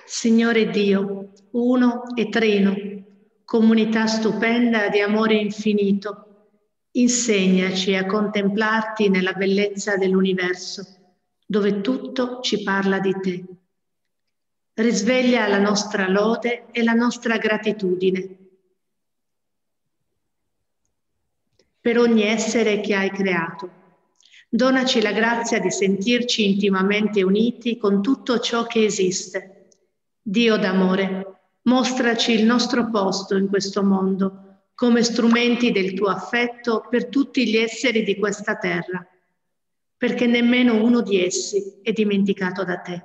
Signore Dio, uno e trino, comunità stupenda di amore infinito, insegnaci a contemplarti nella bellezza dell'universo, dove tutto ci parla di te. Risveglia la nostra lode e la nostra gratitudine per ogni essere che hai creato. Donaci la grazia di sentirci intimamente uniti con tutto ciò che esiste. Dio d'amore, mostraci il nostro posto in questo mondo come strumenti del tuo affetto per tutti gli esseri di questa terra, perché nemmeno uno di essi è dimenticato da te.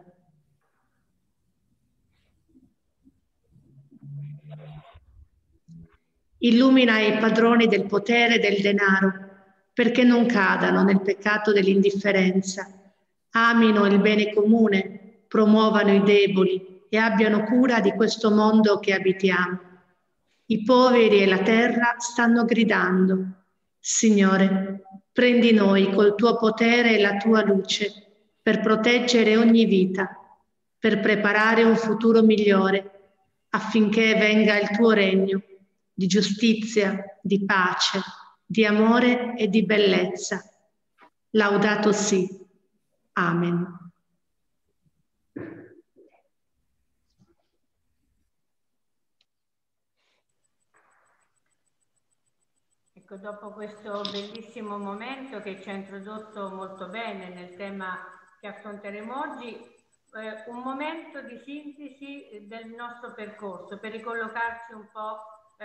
Illumina i padroni del potere e del denaro, perché non cadano nel peccato dell'indifferenza, amino il bene comune, promuovano i deboli e abbiano cura di questo mondo che abitiamo. I poveri e la terra stanno gridando. Signore, prendi noi col tuo potere e la tua luce per proteggere ogni vita, per preparare un futuro migliore, affinché venga il tuo regno di giustizia, di pace, di amore e di bellezza. Laudato si. Amen. Ecco, dopo questo bellissimo momento che ci ha introdotto molto bene nel tema che affronteremo oggi, un momento di sintesi del nostro percorso per ricollocarci un po'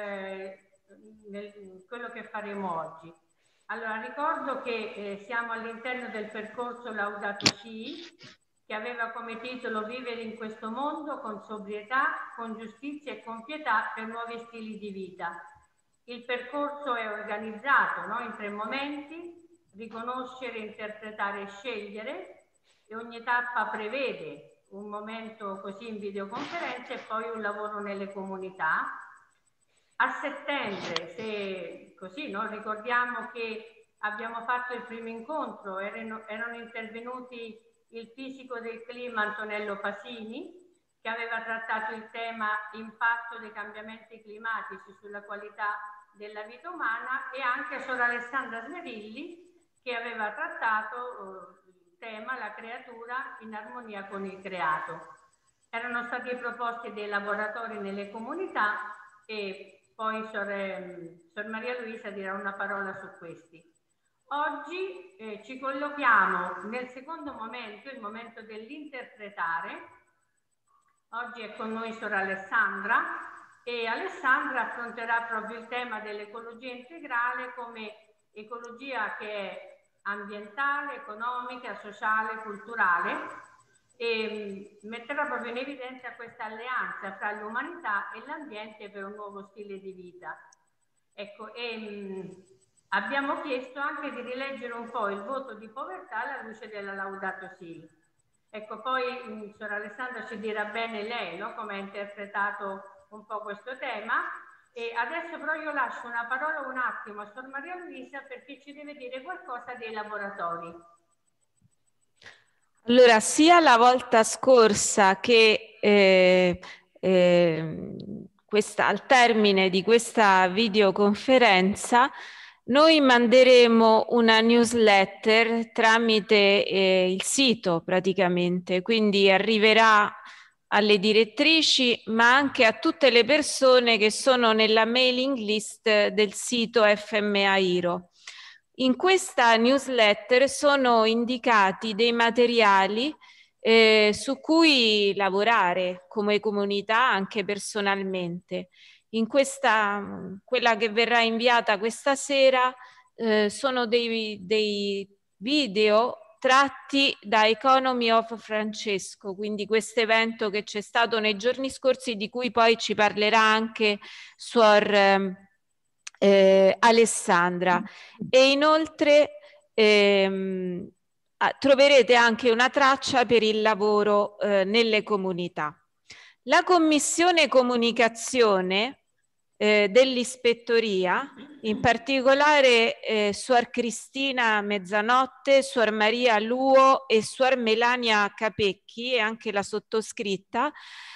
in quello che faremo oggi. Allora, ricordo che siamo all'interno del percorso Laudato Si, che aveva come titolo Vivere in questo mondo con sobrietà, con giustizia e con pietà per nuovi stili di vita. Il percorso è organizzato, no, in 3 momenti: riconoscere, interpretare e scegliere, e ogni tappa prevede un momento così in videoconferenza e poi un lavoro nelle comunità. A settembre, se così, no, ricordiamo che abbiamo fatto il primo incontro, erano intervenuti il fisico del clima Antonello Pasini, che aveva trattato il tema impatto dei cambiamenti climatici sulla qualità della vita umana, e anche Sor Alessandra Smerilli, che aveva trattato il tema la creatura in armonia con il creato. Erano stati proposti dei laboratori nelle comunità e poi Sor Maria Luisa dirà una parola su questi. Oggi ci collochiamo nel secondo momento, il momento dell'interpretare. Oggi è con noi Sor Alessandra, e Alessandra affronterà proprio il tema dell'ecologia integrale come ecologia che è ambientale, economica, sociale, culturale, e metterà proprio in evidenza questa alleanza fra l'umanità e l'ambiente per un nuovo stile di vita. Ecco, abbiamo chiesto anche di rileggere un po' il voto di povertà alla luce della Laudato Si. Ecco, poi Sor Alessandra ci dirà bene lei, no, come ha interpretato un po' questo tema. E adesso però io lascio una parola un attimo a Sor Maria Luisa, perché ci deve dire qualcosa dei laboratori. Allora, sia la volta scorsa che al termine di questa videoconferenza noi manderemo una newsletter tramite il sito praticamente, quindi arriverà alle direttrici ma anche a tutte le persone che sono nella mailing list del sito FMAIRO. In questa newsletter sono indicati dei materiali su cui lavorare come comunità, anche personalmente. In quella che verrà inviata questa sera sono dei video tratti da Economy of Francesco, quindi questo evento che c'è stato nei giorni scorsi, di cui poi ci parlerà anche Suor Alessandra. E inoltre troverete anche una traccia per il lavoro nelle comunità. La commissione comunicazione dell'ispettoria, in particolare Suor Cristina Mezzanotte, Suor Maria Luo e Suor Melania Capecchi, e anche la sottoscritta.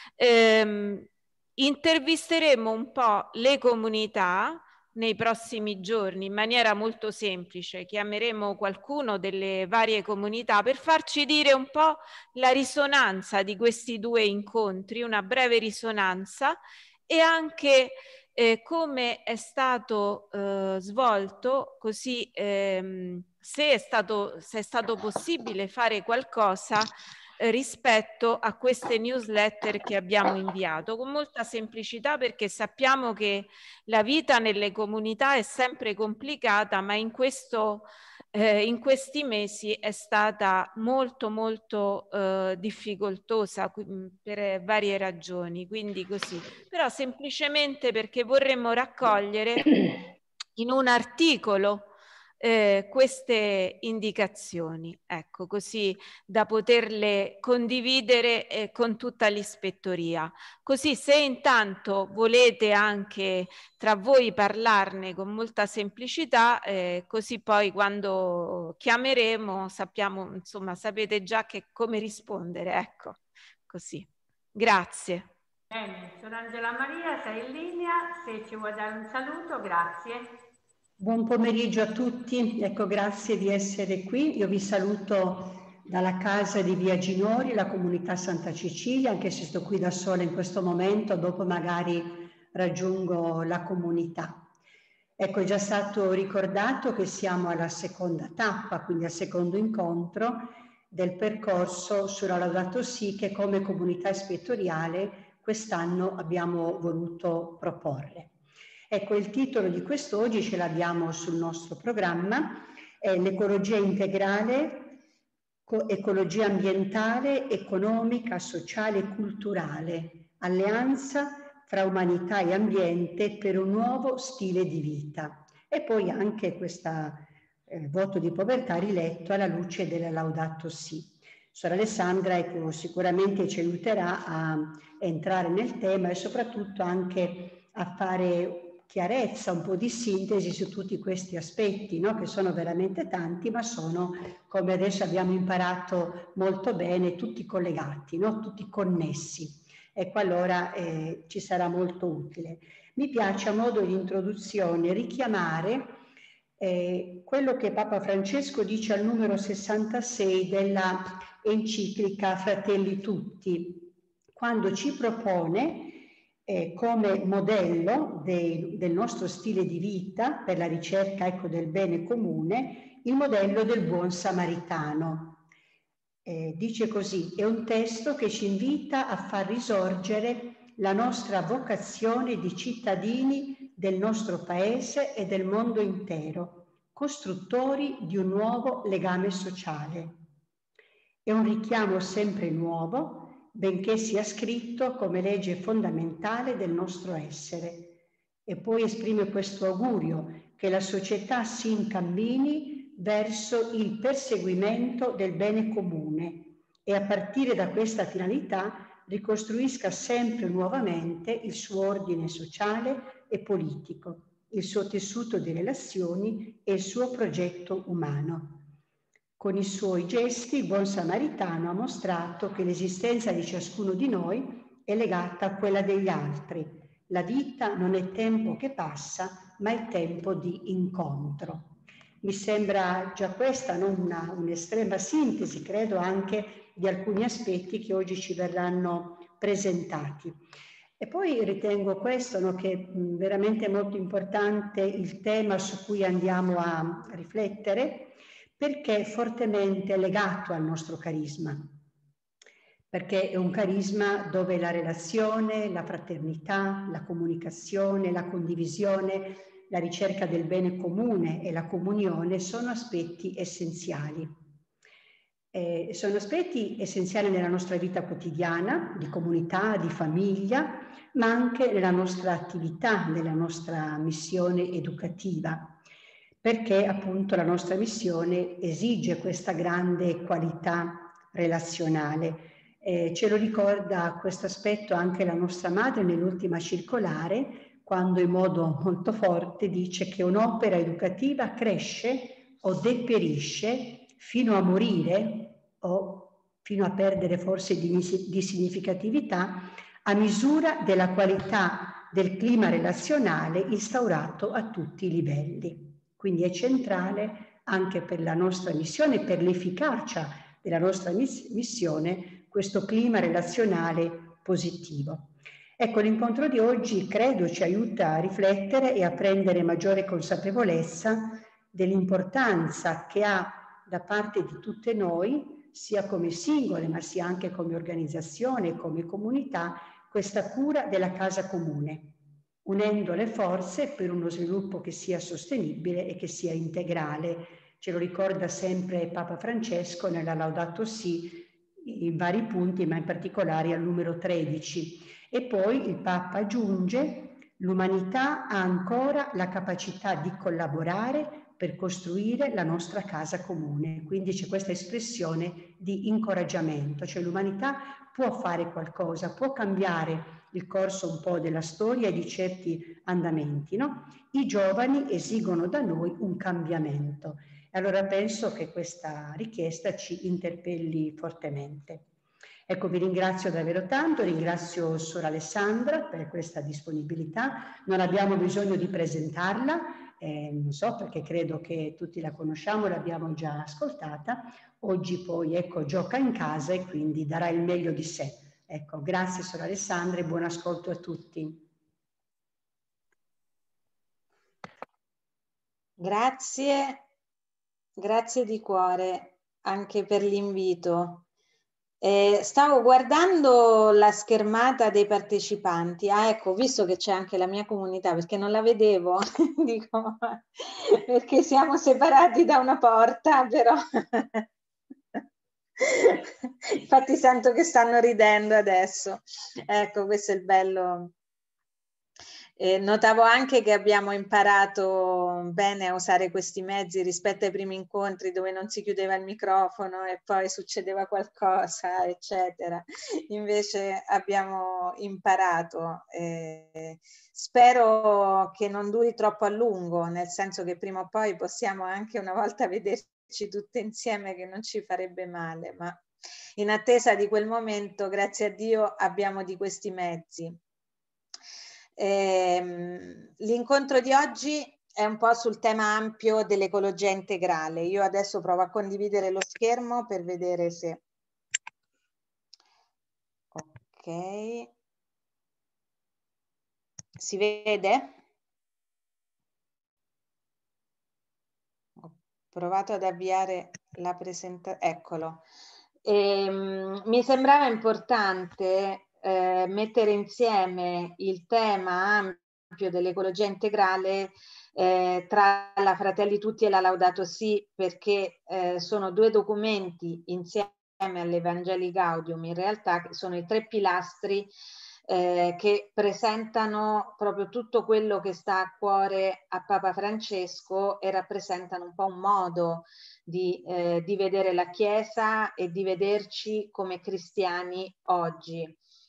Intervisteremo un po' le comunità nei prossimi giorni in maniera molto semplice. Chiameremo qualcuno delle varie comunità per farci dire un po' la risonanza di questi due incontri, una breve risonanza, e anche come è stato svolto, così se è stato possibile fare qualcosa rispetto a queste newsletter che abbiamo inviato, con molta semplicità, perché sappiamo che la vita nelle comunità è sempre complicata, ma in questi mesi è stata molto difficoltosa per varie ragioni, quindi così. Però semplicemente perché vorremmo raccogliere in un articolo queste indicazioni, ecco, così da poterle condividere con tutta l'ispettoria. Così, se intanto volete anche tra voi parlarne con molta semplicità, così poi quando chiameremo sappiamo, insomma, sapete già come rispondere, ecco, così. Grazie. Bene, Sor Angela Maria, sei in linea, se ci vuoi dare un saluto, grazie. Buon pomeriggio a tutti, ecco, grazie di essere qui. Io vi saluto dalla casa di Via Ginori, la comunità Santa Cecilia, anche se sto qui da sola in questo momento, dopo magari raggiungo la comunità. Ecco, è già stato ricordato che siamo alla seconda tappa, quindi al secondo incontro del percorso sulla Laudato Si che come comunità ispettoriale quest'anno abbiamo voluto proporre. Ecco, il titolo di quest'oggi ce l'abbiamo sul nostro programma, è l'ecologia integrale, ecologia ambientale, economica, sociale e culturale, alleanza fra umanità e ambiente per un nuovo stile di vita. E poi anche questo voto di povertà riletto alla luce della Laudato Si. Suor Alessandra, ecco, sicuramente ci aiuterà a entrare nel tema e soprattutto anche a fare chiarezza, un po' di sintesi su tutti questi aspetti, no? Che sono veramente tanti, ma sono, come adesso abbiamo imparato molto bene, tutti collegati, no? Tutti connessi. Ecco, allora ci sarà molto utile. Mi piace a modo di introduzione richiamare quello che Papa Francesco dice al numero 66 della enciclica Fratelli Tutti, quando ci propone come modello del nostro stile di vita per la ricerca, ecco, del bene comune, il modello del buon samaritano. Dice così, è un testo che ci invita a far risorgere la nostra vocazione di cittadini del nostro paese e del mondo intero, costruttori di un nuovo legame sociale. È un richiamo sempre nuovo, benché sia scritto come legge fondamentale del nostro essere. E poi esprime questo augurio che la società si incammini verso il perseguimento del bene comune e a partire da questa finalità ricostruisca sempre nuovamente il suo ordine sociale e politico, il suo tessuto di relazioni e il suo progetto umano. Con i suoi gesti il buon samaritano ha mostrato che l'esistenza di ciascuno di noi è legata a quella degli altri. La vita non è tempo che passa, ma è tempo di incontro. Mi sembra già questa non un'estrema sintesi, credo, anche di alcuni aspetti che oggi ci verranno presentati. E poi ritengo questo, no, che è veramente molto importante il tema su cui andiamo a riflettere, perché è fortemente legato al nostro carisma, perché è un carisma dove la relazione, la fraternità, la comunicazione, la condivisione, la ricerca del bene comune e la comunione sono aspetti essenziali. Sono aspetti essenziali nella nostra vita quotidiana, di comunità, di famiglia, ma anche nella nostra attività, nella nostra missione educativa, perché appunto la nostra missione esige questa grande qualità relazionale. Ce lo ricorda questo aspetto anche la nostra madre nell'ultima circolare, quando in modo molto forte dice che un'opera educativa cresce o deperisce fino a morire o fino a perdere forse di significatività a misura della qualità del clima relazionale instaurato a tutti i livelli. Quindi è centrale anche per la nostra missione, per l'efficacia della nostra missione, questo clima relazionale positivo. Ecco, l'incontro di oggi credo ci aiuta a riflettere e a prendere maggiore consapevolezza dell'importanza che ha da parte di tutte noi, sia come singole ma sia anche come organizzazione, come comunità, questa cura della casa comune, unendo le forze per uno sviluppo che sia sostenibile e che sia integrale. Ce lo ricorda sempre Papa Francesco nella Laudato Si in vari punti, ma in particolare al numero 13. E poi il Papa aggiunge: l'umanità ha ancora la capacità di collaborare per costruire la nostra casa comune. Quindi c'è questa espressione di incoraggiamento, cioè l'umanità può fare qualcosa, può cambiare il corso un po' della storia e di certi andamenti, no? I giovani esigono da noi un cambiamento. E allora penso che questa richiesta ci interpelli fortemente. Ecco, vi ringrazio davvero tanto, ringrazio Sor Alessandra per questa disponibilità. Non abbiamo bisogno di presentarla, non so, perché credo che tutti la conosciamo, l'abbiamo già ascoltata. Oggi poi, ecco, gioca in casa e quindi darà il meglio di sé. Ecco, grazie Sor Alessandra e buon ascolto a tutti. Grazie, grazie di cuore anche per l'invito. Stavo guardando la schermata dei partecipanti. Ah, ecco, visto che c'è anche la mia comunità, perché non la vedevo, dico, perché siamo separati da una porta, però infatti sento che stanno ridendo adesso. Ecco, questo è il bello. Notavo anche che abbiamo imparato bene a usare questi mezzi rispetto ai primi incontri dove non si chiudeva il microfono e poi succedeva qualcosa, eccetera. Invece abbiamo imparato. Spero che non duri troppo a lungo, nel senso che prima o poi possiamo anche una volta vederci tutte insieme, che non ci farebbe male, ma in attesa di quel momento, grazie a Dio, abbiamo di questi mezzi. L'incontro di oggi è un po' sul tema ampio dell'ecologia integrale. Io adesso provo a condividere lo schermo per vedere se... Ok. Si vede? Ho provato ad avviare la presentazione. Eccolo. Mi sembrava importante mettere insieme il tema ampio dell'ecologia integrale tra la Fratelli Tutti e la Laudato Si, perché sono due documenti insieme all'Evangelii Gaudium, in realtà che sono i tre pilastri che presentano proprio tutto quello che sta a cuore a Papa Francesco e rappresentano un po' un modo di vedere la Chiesa e di vederci come cristiani oggi.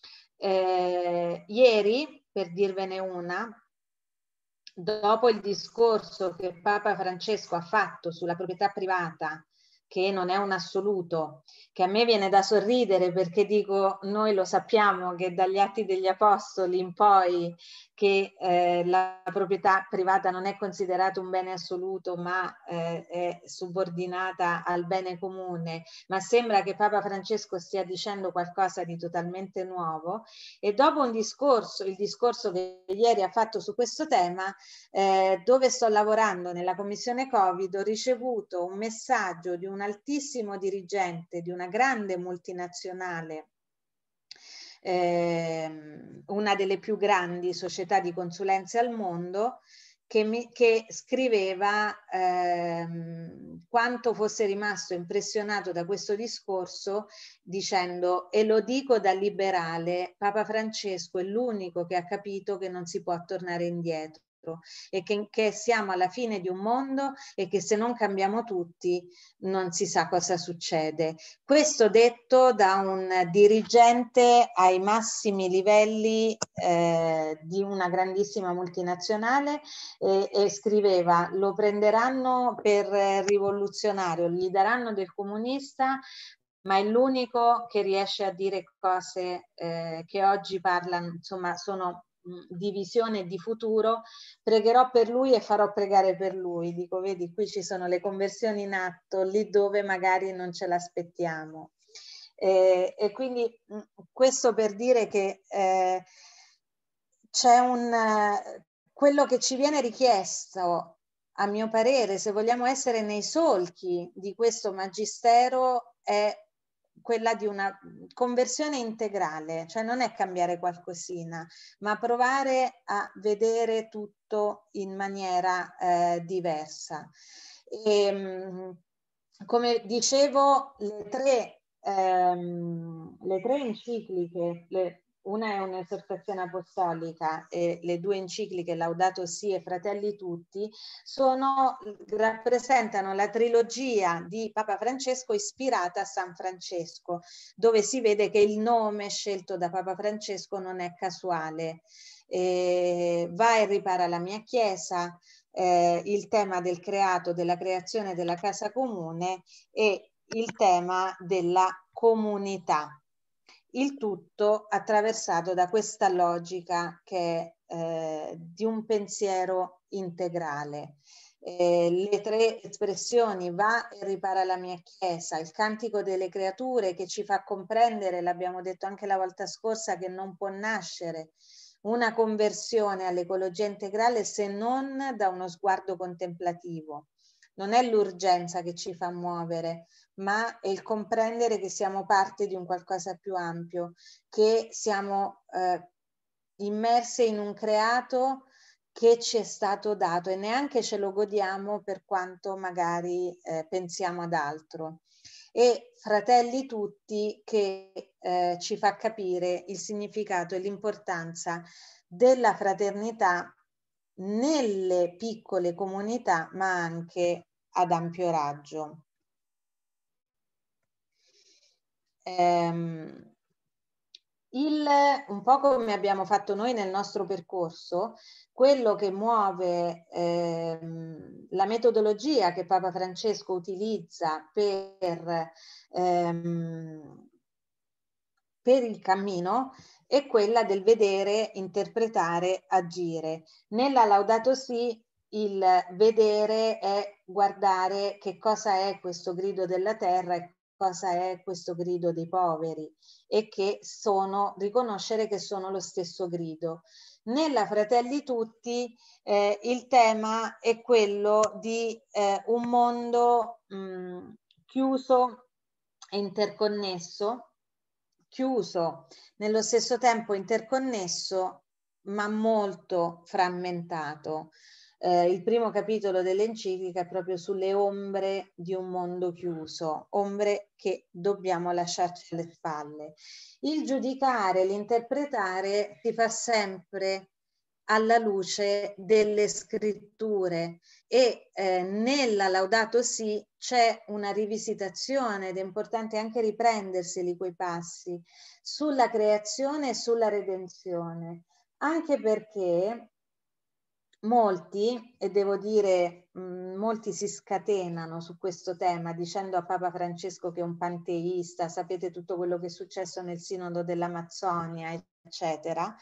Ieri, per dirvene una, dopo il discorso che Papa Francesco ha fatto sulla proprietà privata, che non è un assoluto, che a me viene da sorridere perché dico, noi lo sappiamo che dagli Atti degli Apostoli in poi che la proprietà privata non è considerata un bene assoluto ma è subordinata al bene comune, ma sembra che Papa Francesco stia dicendo qualcosa di totalmente nuovo. E dopo un discorso, il discorso che ieri ha fatto su questo tema, dove sto lavorando nella commissione Covid, ho ricevuto un messaggio di un altissimo dirigente di una grande multinazionale, una delle più grandi società di consulenze al mondo, che scriveva quanto fosse rimasto impressionato da questo discorso, dicendo: e lo dico da liberale, Papa Francesco è l'unico che ha capito che non si può tornare indietro. e che siamo alla fine di un mondo e che se non cambiamo tutti non si sa cosa succede. Questo detto da un dirigente ai massimi livelli di una grandissima multinazionale e scriveva: lo prenderanno per rivoluzionario, gli daranno del comunista, ma è l'unico che riesce a dire cose che oggi parlano, insomma, sono di visione e di futuro. Pregherò per lui e farò pregare per lui. Dico, vedi, qui ci sono le conversioni in atto, lì dove magari non ce l'aspettiamo. E quindi questo per dire che c'è quello che ci viene richiesto, a mio parere, se vogliamo essere nei solchi di questo magistero, è quella di una conversione integrale, cioè non è cambiare qualcosina, ma provare a vedere tutto in maniera diversa. Come dicevo, le tre encicliche, una è un'esortazione apostolica e le due encicliche Laudato Si e Fratelli Tutti rappresentano la trilogia di Papa Francesco ispirata a San Francesco, dove si vede che il nome scelto da Papa Francesco non è casuale. Va e ripara la mia Chiesa, il tema del creato, della creazione della casa comune e il tema della comunità. Il tutto attraversato da questa logica che è di un pensiero integrale. Le tre espressioni, va e ripara la mia Chiesa, il cantico delle creature che ci fa comprendere, l'abbiamo detto anche la volta scorsa, che non può nascere una conversione all'ecologia integrale se non da uno sguardo contemplativo. Non è l'urgenza che ci fa muovere, ma è il comprendere che siamo parte di un qualcosa più ampio, che siamo immerse in un creato che ci è stato dato e neanche ce lo godiamo per quanto magari pensiamo ad altro. E Fratelli Tutti che ci fa capire il significato e l'importanza della fraternità nelle piccole comunità, ma anche ad ampio raggio. Un po' come abbiamo fatto noi nel nostro percorso, quello che muove la metodologia che Papa Francesco utilizza per il cammino è quella del vedere, interpretare, agire. Nella Laudato Si il vedere è guardare che cosa è questo grido della terra e cosa è questo grido dei poveri e che riconoscere che sono lo stesso grido. Nella Fratelli Tutti il tema è quello di un mondo chiuso e interconnesso, chiuso, nello stesso tempo interconnesso, ma molto frammentato. Il primo capitolo dell'enciclica è proprio sulle ombre di un mondo chiuso, ombre che dobbiamo lasciarci alle spalle. Il giudicare, l'interpretare si fa sempre alla luce delle scritture e nella Laudato Si c'è una rivisitazione ed è importante anche riprenderseli quei passi sulla creazione e sulla redenzione, anche perché molti, e devo dire molti si scatenano su questo tema dicendo a Papa Francesco che è un panteista, sapete tutto quello che è successo nel Sinodo dell'Amazzonia, eccetera.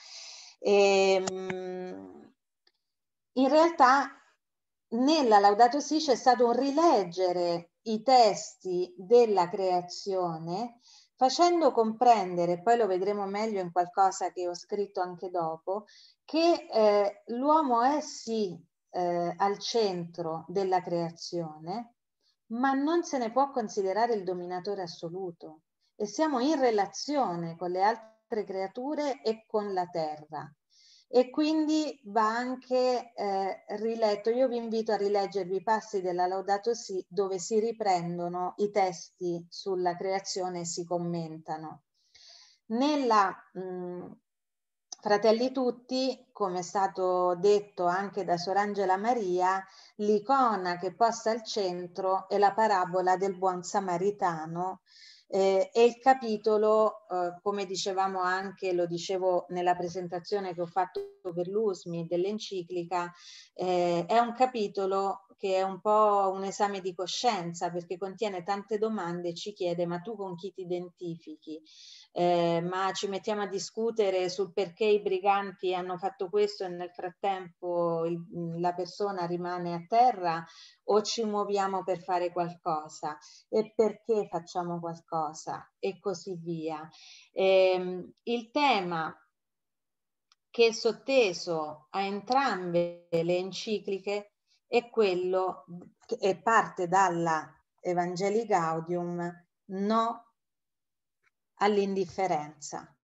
In realtà nella Laudato Si c'è stato un rileggere i testi della creazione facendo comprendere, poi lo vedremo meglio in qualcosa che ho scritto anche dopo, che l'uomo è sì al centro della creazione, ma non se ne può considerare il dominatore assoluto e siamo in relazione con le altre creature e con la terra. E quindi va anche riletto. Io vi invito a rileggervi i passi della Laudato Si dove si riprendono i testi sulla creazione e si commentano. Nella Fratelli tutti, come è stato detto anche da Sor Angela Maria, l'icona che posta al centro è la parabola del buon samaritano, e il capitolo, come dicevamo anche, lo dicevo nella presentazione che ho fatto per l'USMI dell'enciclica, è un capitolo che è un po' un esame di coscienza, perché contiene tante domande e ci chiede: ma tu con chi ti identifichi? Ma ci mettiamo a discutere sul perché i briganti hanno fatto questo e nel frattempo la persona rimane a terra, o ci muoviamo per fare qualcosa, e perché facciamo qualcosa, e così via. Il tema che è sotteso a entrambe le encicliche è quello che parte dalla Evangelii Gaudium: no all'indifferenza.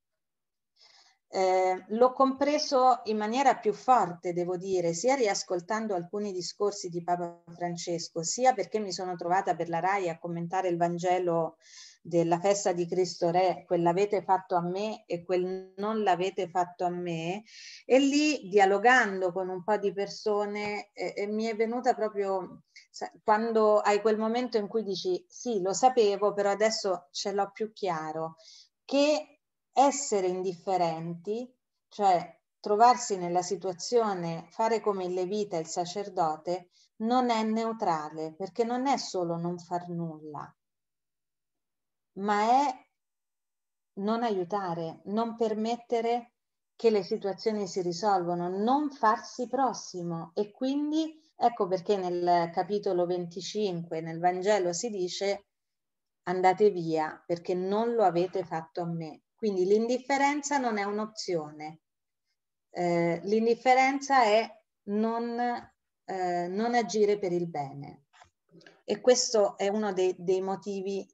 L'ho compreso in maniera più forte, devo dire, sia riascoltando alcuni discorsi di Papa Francesco, sia perché mi sono trovata per la RAI a commentare il Vangelo della festa di Cristo Re, quel l'avete fatto a me e quel non l'avete fatto a me, e lì, dialogando con un po' di persone, mi è venuta proprio, quando hai quel momento in cui dici sì, lo sapevo, però adesso ce l'ho più chiaro, che essere indifferenti, cioè trovarsi nella situazione, fare come il levita e il sacerdote, non è neutrale, perché non è solo non far nulla, ma è non aiutare, non permettere che le situazioni si risolvano, non farsi prossimo. E quindi ecco perché nel capitolo 25 nel Vangelo si dice: andate via perché non lo avete fatto a me. Quindi l'indifferenza non è un'opzione, l'indifferenza è non agire per il bene. E questo è uno dei motivi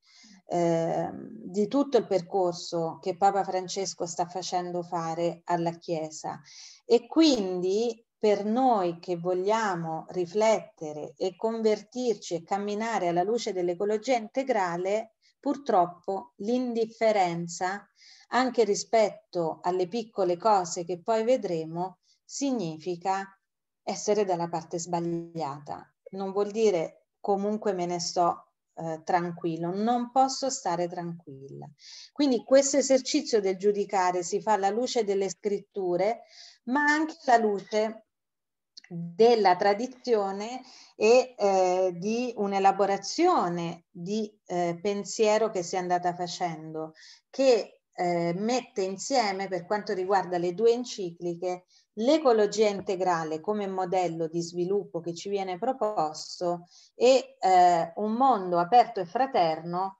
di tutto il percorso che Papa Francesco sta facendo fare alla Chiesa. E quindi per noi che vogliamo riflettere e convertirci e camminare alla luce dell'ecologia integrale, purtroppo l'indifferenza, anche rispetto alle piccole cose che poi vedremo, significa essere dalla parte sbagliata. Non vuol dire comunque me ne sto tranquillo, non posso stare tranquilla. Quindi questo esercizio del giudicare si fa alla luce delle scritture, ma anche alla luce della tradizione e di un'elaborazione di pensiero che si è andata facendo, che mette insieme, per quanto riguarda le due encicliche, l'ecologia integrale come modello di sviluppo che ci viene proposto e un mondo aperto e fraterno,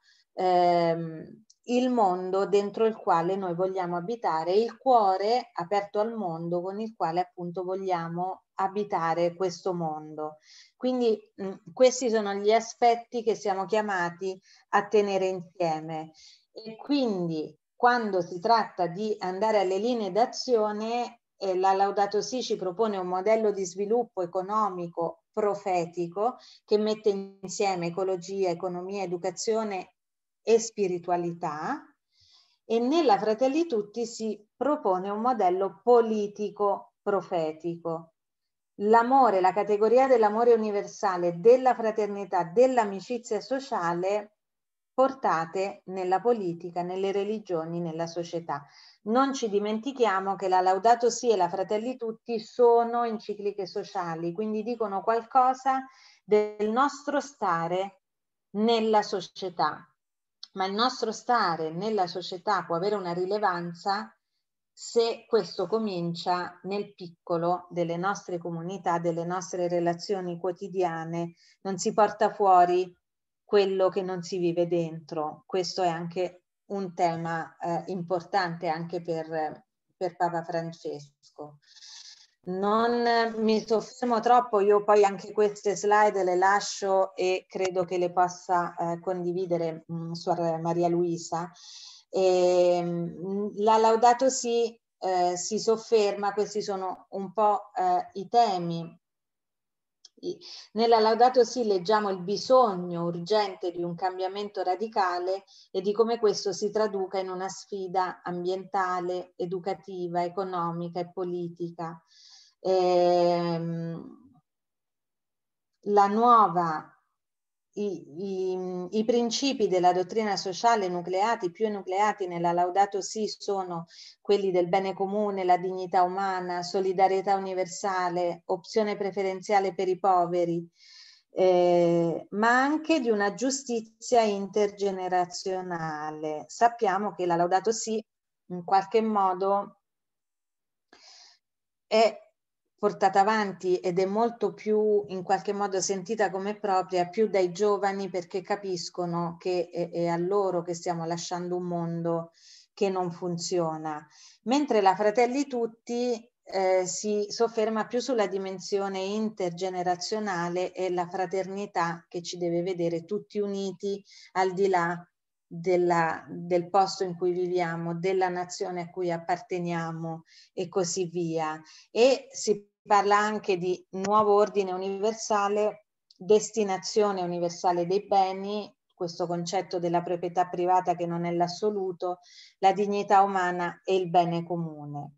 il mondo dentro il quale noi vogliamo abitare, il cuore aperto al mondo con il quale appunto vogliamo abitare questo mondo. Quindi questi sono gli aspetti che siamo chiamati a tenere insieme. E quindi quando si tratta di andare alle linee d'azione, la Laudato Si ci propone un modello di sviluppo economico profetico che mette insieme ecologia, economia, educazione e spiritualità, e nella Fratelli Tutti si propone un modello politico profetico. L'amore, la categoria dell'amore universale, della fraternità, dell'amicizia sociale portate nella politica, nelle religioni, nella società. Non ci dimentichiamo che la Laudato Si e la Fratelli Tutti sono encicliche sociali, quindi dicono qualcosa del nostro stare nella società. Ma il nostro stare nella società può avere una rilevanza se questo comincia nel piccolo delle nostre comunità, delle nostre relazioni quotidiane, non si porta fuori quello che non si vive dentro. Questo è anche un tema importante anche per Papa Francesco. Non mi soffermo troppo, io poi anche queste slide le lascio e credo che le possa condividere Suor Maria Luisa. La Laudato Si si sofferma, questi sono un po' i temi Nella Laudato Si leggiamo il bisogno urgente di un cambiamento radicale e di come questo si traduca in una sfida ambientale, educativa, economica e politica. I principi della dottrina sociale più enucleati nella Laudato Si sono quelli del bene comune, la dignità umana, solidarietà universale, opzione preferenziale per i poveri, ma anche di una giustizia intergenerazionale. Sappiamo che la Laudato Si in qualche modo è portata avanti ed è molto più in qualche modo sentita come propria più dai giovani, perché capiscono che è a loro che stiamo lasciando un mondo che non funziona, mentre la Fratelli Tutti si sofferma più sulla dimensione intergenerazionale e la fraternità che ci deve vedere tutti uniti al di là del posto in cui viviamo, della nazione a cui apparteniamo e così via. E si parla anche di nuovo ordine universale, destinazione universale dei beni, questo concetto della proprietà privata che non è l'assoluto, la dignità umana e il bene comune.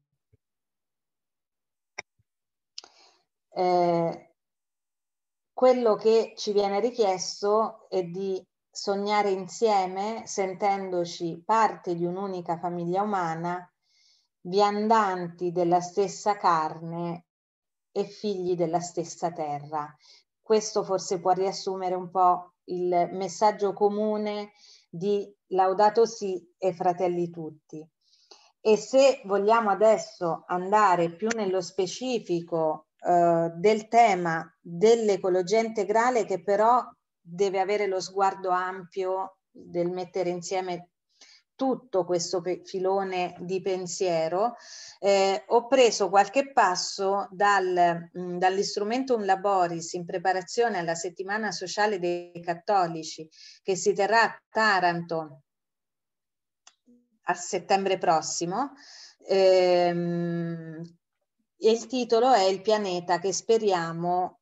Quello che ci viene richiesto è di sognare insieme, sentendoci parte di un'unica famiglia umana, viandanti della stessa carne e figli della stessa terra. Questo forse può riassumere un po' il messaggio comune di Laudato Si e Fratelli Tutti. E se vogliamo adesso andare più nello specifico del tema dell'ecologia integrale, che però deve avere lo sguardo ampio del mettere insieme tutto questo filone di pensiero, ho preso qualche passo dall'Instrumentum Laboris in preparazione alla settimana sociale dei cattolici che si terrà a Taranto a settembre prossimo. Il titolo è Il pianeta che speriamo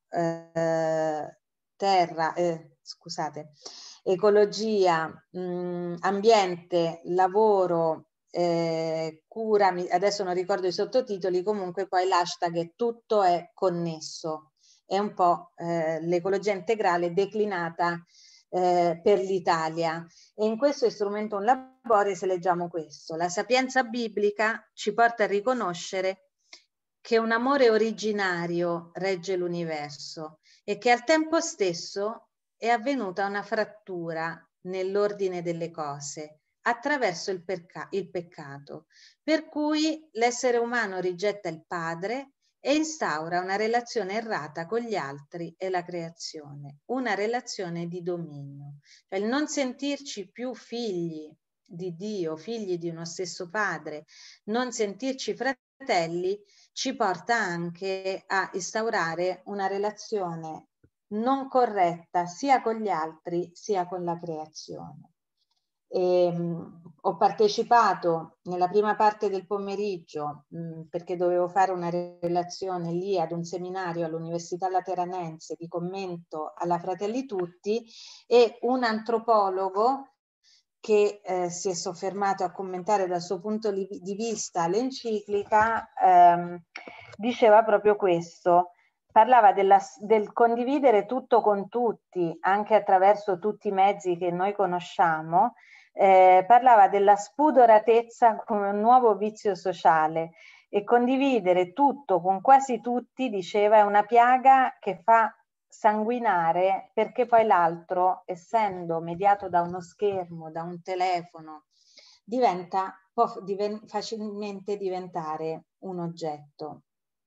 ecologia, ambiente, lavoro, cura, adesso non ricordo i sottotitoli, comunque poi l'hashtag è tutto è connesso, è un po' l'ecologia integrale declinata per l'Italia. E in questo Instrumentum Laboris leggiamo questo: la sapienza biblica ci porta a riconoscere che un amore originario regge l'universo e che al tempo stesso è avvenuta una frattura nell'ordine delle cose attraverso il peccato, per cui l'essere umano rigetta il Padre e instaura una relazione errata con gli altri e la creazione, una relazione di dominio. Cioè il non sentirci più figli di Dio, figli di uno stesso Padre, non sentirci fratelli, ci porta anche a instaurare una relazione non corretta sia con gli altri sia con la creazione. Ho partecipato nella prima parte del pomeriggio perché dovevo fare una relazione lì ad un seminario all'Università Lateranense di commento alla Fratelli Tutti, e un antropologo che si è soffermato a commentare dal suo punto di vista l'enciclica diceva proprio questo. Parlava del condividere tutto con tutti, anche attraverso tutti i mezzi che noi conosciamo. Parlava della spudoratezza come un nuovo vizio sociale, e condividere tutto con quasi tutti, diceva, è una piaga che fa sanguinare, perché poi l'altro, essendo mediato da uno schermo, da un telefono, può facilmente diventare un oggetto.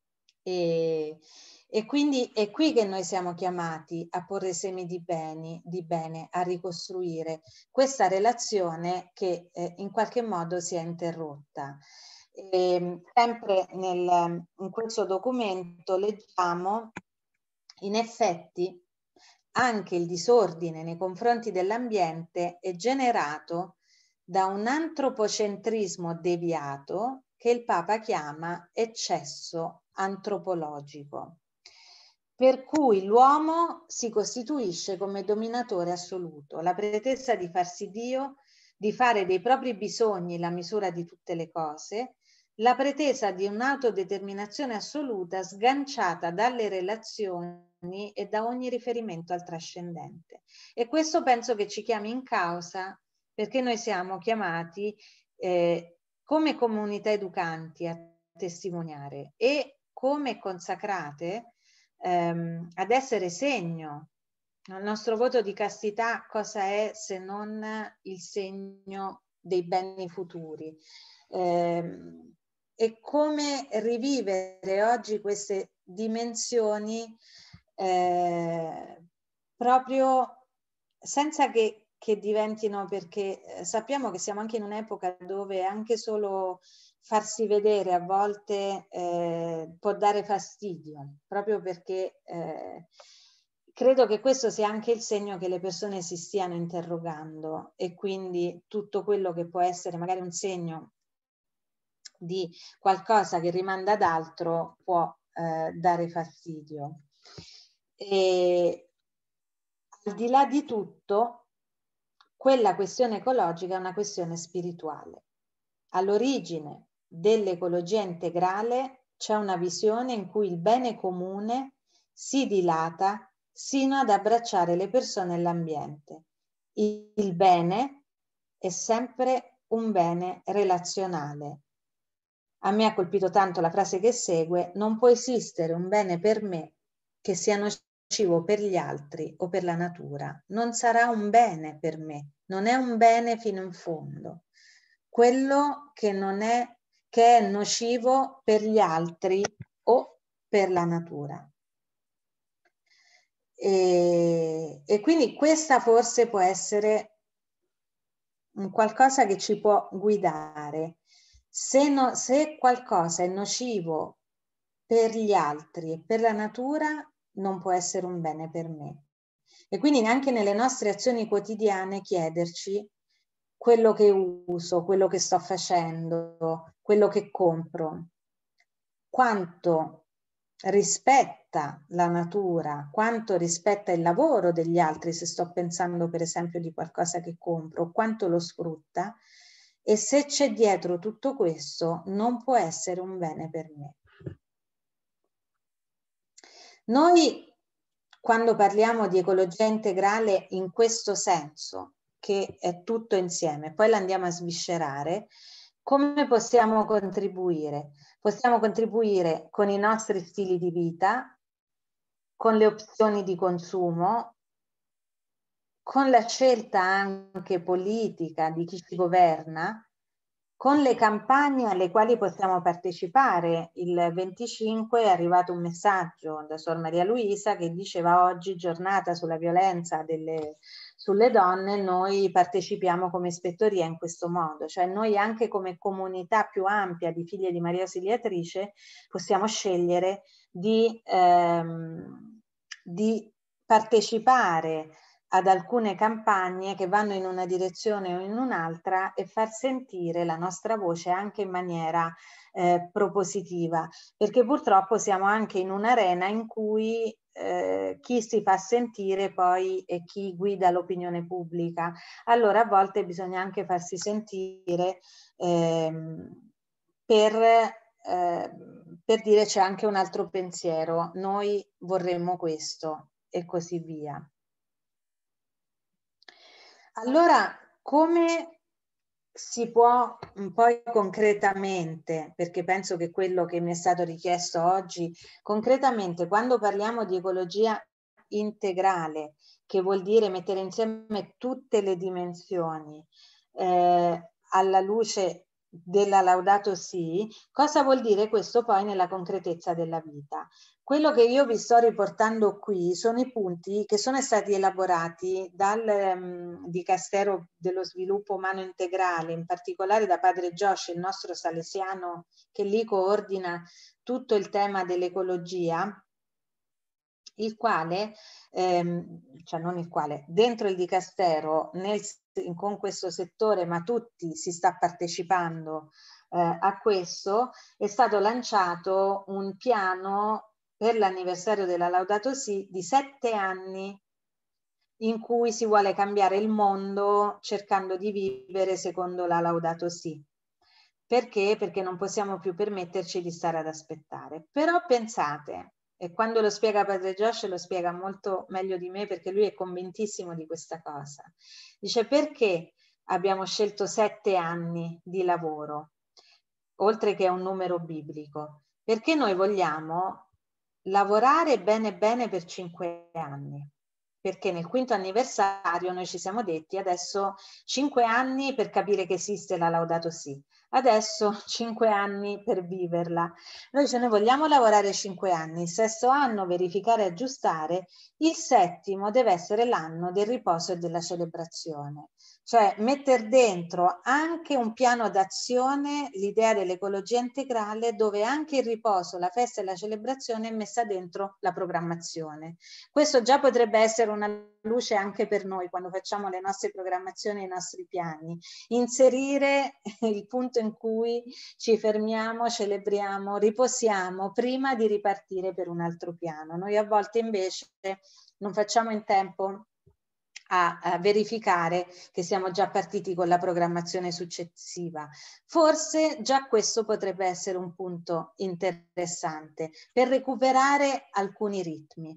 E quindi è qui che noi siamo chiamati a porre semi di bene, a ricostruire questa relazione che in qualche modo si è interrotta. Sempre in questo documento leggiamo: in effetti anche il disordine nei confronti dell'ambiente è generato da un antropocentrismo deviato che il Papa chiama eccesso antropologico. per cui l'uomo si costituisce come dominatore assoluto, la pretesa di farsi Dio, di fare dei propri bisogni la misura di tutte le cose, la pretesa di un'autodeterminazione assoluta sganciata dalle relazioni e da ogni riferimento al trascendente. E questo penso che ci chiami in causa, perché noi siamo chiamati come comunità educanti a testimoniare e come consacrate ad essere segno. Il nostro voto di castità cosa è se non il segno dei beni futuri? E come rivivere oggi queste dimensioni proprio senza che diventino, perché sappiamo che siamo anche in un'epoca dove anche solo farsi vedere a volte può dare fastidio, proprio perché credo che questo sia anche il segno che le persone si stiano interrogando, e quindi tutto quello che può essere magari un segno di qualcosa che rimanda ad altro può dare fastidio. E al di là di tutto, quella questione ecologica è una questione spirituale. All'origine dell'ecologia integrale c'è una visione in cui il bene comune si dilata sino ad abbracciare le persone e l'ambiente. Il bene è sempre un bene relazionale. A me ha colpito tanto la frase che segue: non può esistere un bene per me che sia nocivo per gli altri o per la natura. Non sarà un bene per me, non è un bene fino in fondo. Quello che è nocivo per gli altri o per la natura. E quindi questa forse può essere un qualcosa che ci può guidare. Se qualcosa è nocivo per gli altri e per la natura, non può essere un bene per me. E quindi neanche nelle nostre azioni quotidiane chiederci: quello che uso, quello che sto facendo, quello che compro, quanto rispetta la natura, quanto rispetta il lavoro degli altri, se sto pensando per esempio di qualcosa che compro, quanto lo sfrutta, e se c'è dietro tutto questo non può essere un bene per me. Noi, quando parliamo di ecologia integrale in questo senso, che è tutto insieme, poi la andiamo a sviscerare, come possiamo contribuire? Possiamo contribuire con i nostri stili di vita, con le opzioni di consumo, con la scelta anche politica di chi ci governa, con le campagne alle quali possiamo partecipare. Il 25 è arrivato un messaggio da Suor Maria Luisa che diceva: oggi giornata sulla violenza sulle donne, noi partecipiamo come ispettoria in questo modo, cioè noi anche come comunità più ampia di figlie di Maria Ausiliatrice possiamo scegliere di partecipare ad alcune campagne che vanno in una direzione o in un'altra e far sentire la nostra voce anche in maniera propositiva, perché purtroppo siamo anche in un'arena in cui chi si fa sentire poi è chi guida l'opinione pubblica. Allora a volte bisogna anche farsi sentire per dire c'è anche un altro pensiero, noi vorremmo questo e così via. Allora, come si può poi concretamente, perché penso che quello che mi è stato richiesto oggi, concretamente quando parliamo di ecologia integrale, che vuol dire mettere insieme tutte le dimensioni alla luce della Laudato Si, cosa vuol dire questo poi nella concretezza della vita? Quello che io vi sto riportando qui sono i punti che sono stati elaborati dal Dicastero dello Sviluppo Umano Integrale, in particolare da Padre Josh, il nostro salesiano che lì coordina tutto il tema dell'ecologia, il quale, cioè non il quale, dentro il Dicastero, con questo settore, ma tutti si sta partecipando a questo, è stato lanciato un piano per l'anniversario della Laudato Si di 7 anni in cui si vuole cambiare il mondo cercando di vivere secondo la Laudato Si. Perché? Perché non possiamo più permetterci di stare ad aspettare. Però pensate, e quando lo spiega Padre Josh lo spiega molto meglio di me perché lui è convintissimo di questa cosa. Dice: perché abbiamo scelto 7 anni di lavoro, oltre che un numero biblico? Perché noi vogliamo lavorare bene bene per 5 anni. Perché nel 5° anniversario noi ci siamo detti adesso 5 anni per capire che esiste la Laudato Si, adesso 5 anni per viverla. Noi ce ne vogliamo lavorare 5 anni, il 6° anno verificare e aggiustare, il 7° deve essere l'anno del riposo e della celebrazione. Cioè mettere dentro anche un piano d'azione, l'idea dell'ecologia integrale, dove anche il riposo, la festa e la celebrazione è messa dentro la programmazione. Questo già potrebbe essere una luce anche per noi quando facciamo le nostre programmazioni, i nostri piani. Inserire il punto in cui ci fermiamo, celebriamo, riposiamo prima di ripartire per un altro piano. Noi a volte invece non facciamo in tempo a verificare che siamo già partiti con la programmazione successiva. Forse già questo potrebbe essere un punto interessante per recuperare alcuni ritmi.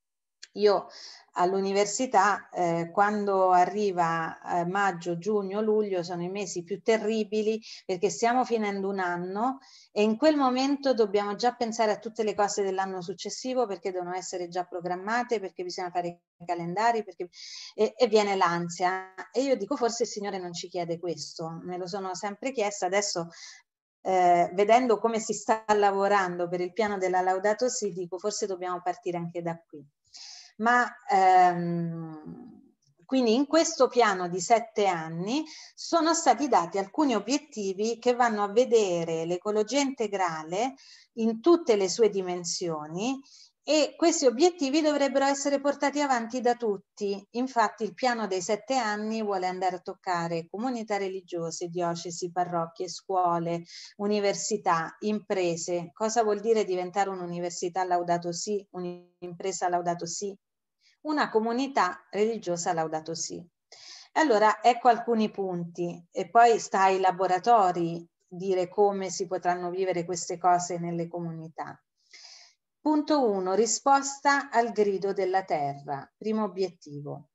Io all'università, quando arriva maggio, giugno, luglio, sono i mesi più terribili perché stiamo finendo un anno e in quel momento dobbiamo già pensare a tutte le cose dell'anno successivo perché devono essere già programmate, perché bisogna fare i calendari, perché, e viene l'ansia. E io dico, forse il Signore non ci chiede questo, me lo sono sempre chiesta, adesso vedendo come si sta lavorando per il piano della Laudato Si, dico, forse dobbiamo partire anche da qui. Ma quindi in questo piano di 7 anni sono stati dati alcuni obiettivi che vanno a vedere l'ecologia integrale in tutte le sue dimensioni e questi obiettivi dovrebbero essere portati avanti da tutti. Infatti il piano dei 7 anni vuole andare a toccare comunità religiose, diocesi, parrocchie, scuole, università, imprese. Cosa vuol dire diventare un'università Laudato Si, un'impresa Laudato Si? Una comunità religiosa Laudato Si. Allora, ecco alcuni punti e poi sta ai laboratori dire come si potranno vivere queste cose nelle comunità. Punto 1, risposta al grido della terra, primo obiettivo.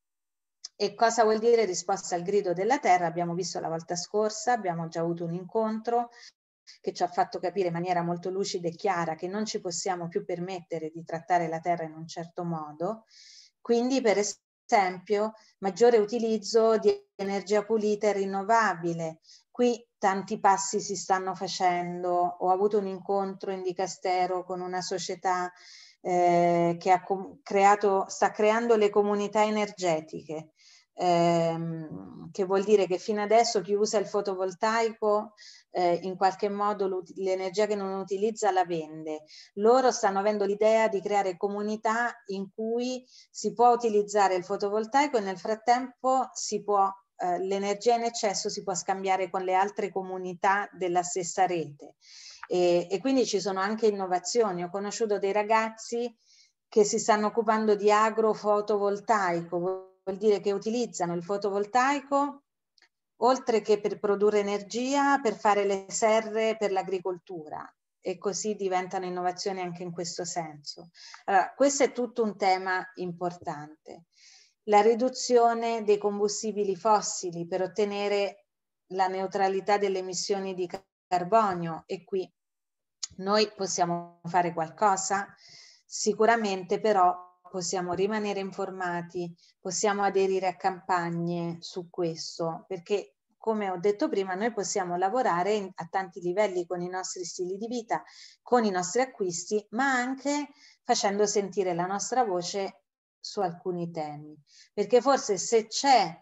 E cosa vuol dire risposta al grido della terra? Abbiamo visto la volta scorsa, abbiamo già avuto un incontro che ci ha fatto capire in maniera molto lucida e chiara che non ci possiamo più permettere di trattare la terra in un certo modo. Quindi, per esempio, maggiore utilizzo di energia pulita e rinnovabile. Qui tanti passi si stanno facendo. Ho avuto un incontro in dicastero con una società che ha sta creando le comunità energetiche. Che vuol dire che fino adesso chi usa il fotovoltaico in qualche modo l'energia che non utilizza la vende. Loro stanno avendo l'idea di creare comunità in cui si può utilizzare il fotovoltaico e nel frattempo si può l'energia in eccesso si può scambiare con le altre comunità della stessa rete e quindi ci sono anche innovazioni. Ho conosciuto dei ragazzi che si stanno occupando di agrofotovoltaico, vuol dire che utilizzano il fotovoltaico oltre che per produrre energia, per fare le serre per l'agricoltura e così diventano innovazioni anche in questo senso. Allora, questo è tutto un tema importante. La riduzione dei combustibili fossili per ottenere la neutralità delle emissioni di carbonio e qui noi possiamo fare qualcosa? Sicuramente però possiamo rimanere informati, possiamo aderire a campagne su questo, perché come ho detto prima noi possiamo lavorare a tanti livelli con i nostri stili di vita, con i nostri acquisti, ma anche facendo sentire la nostra voce su alcuni temi. Perché forse se c'è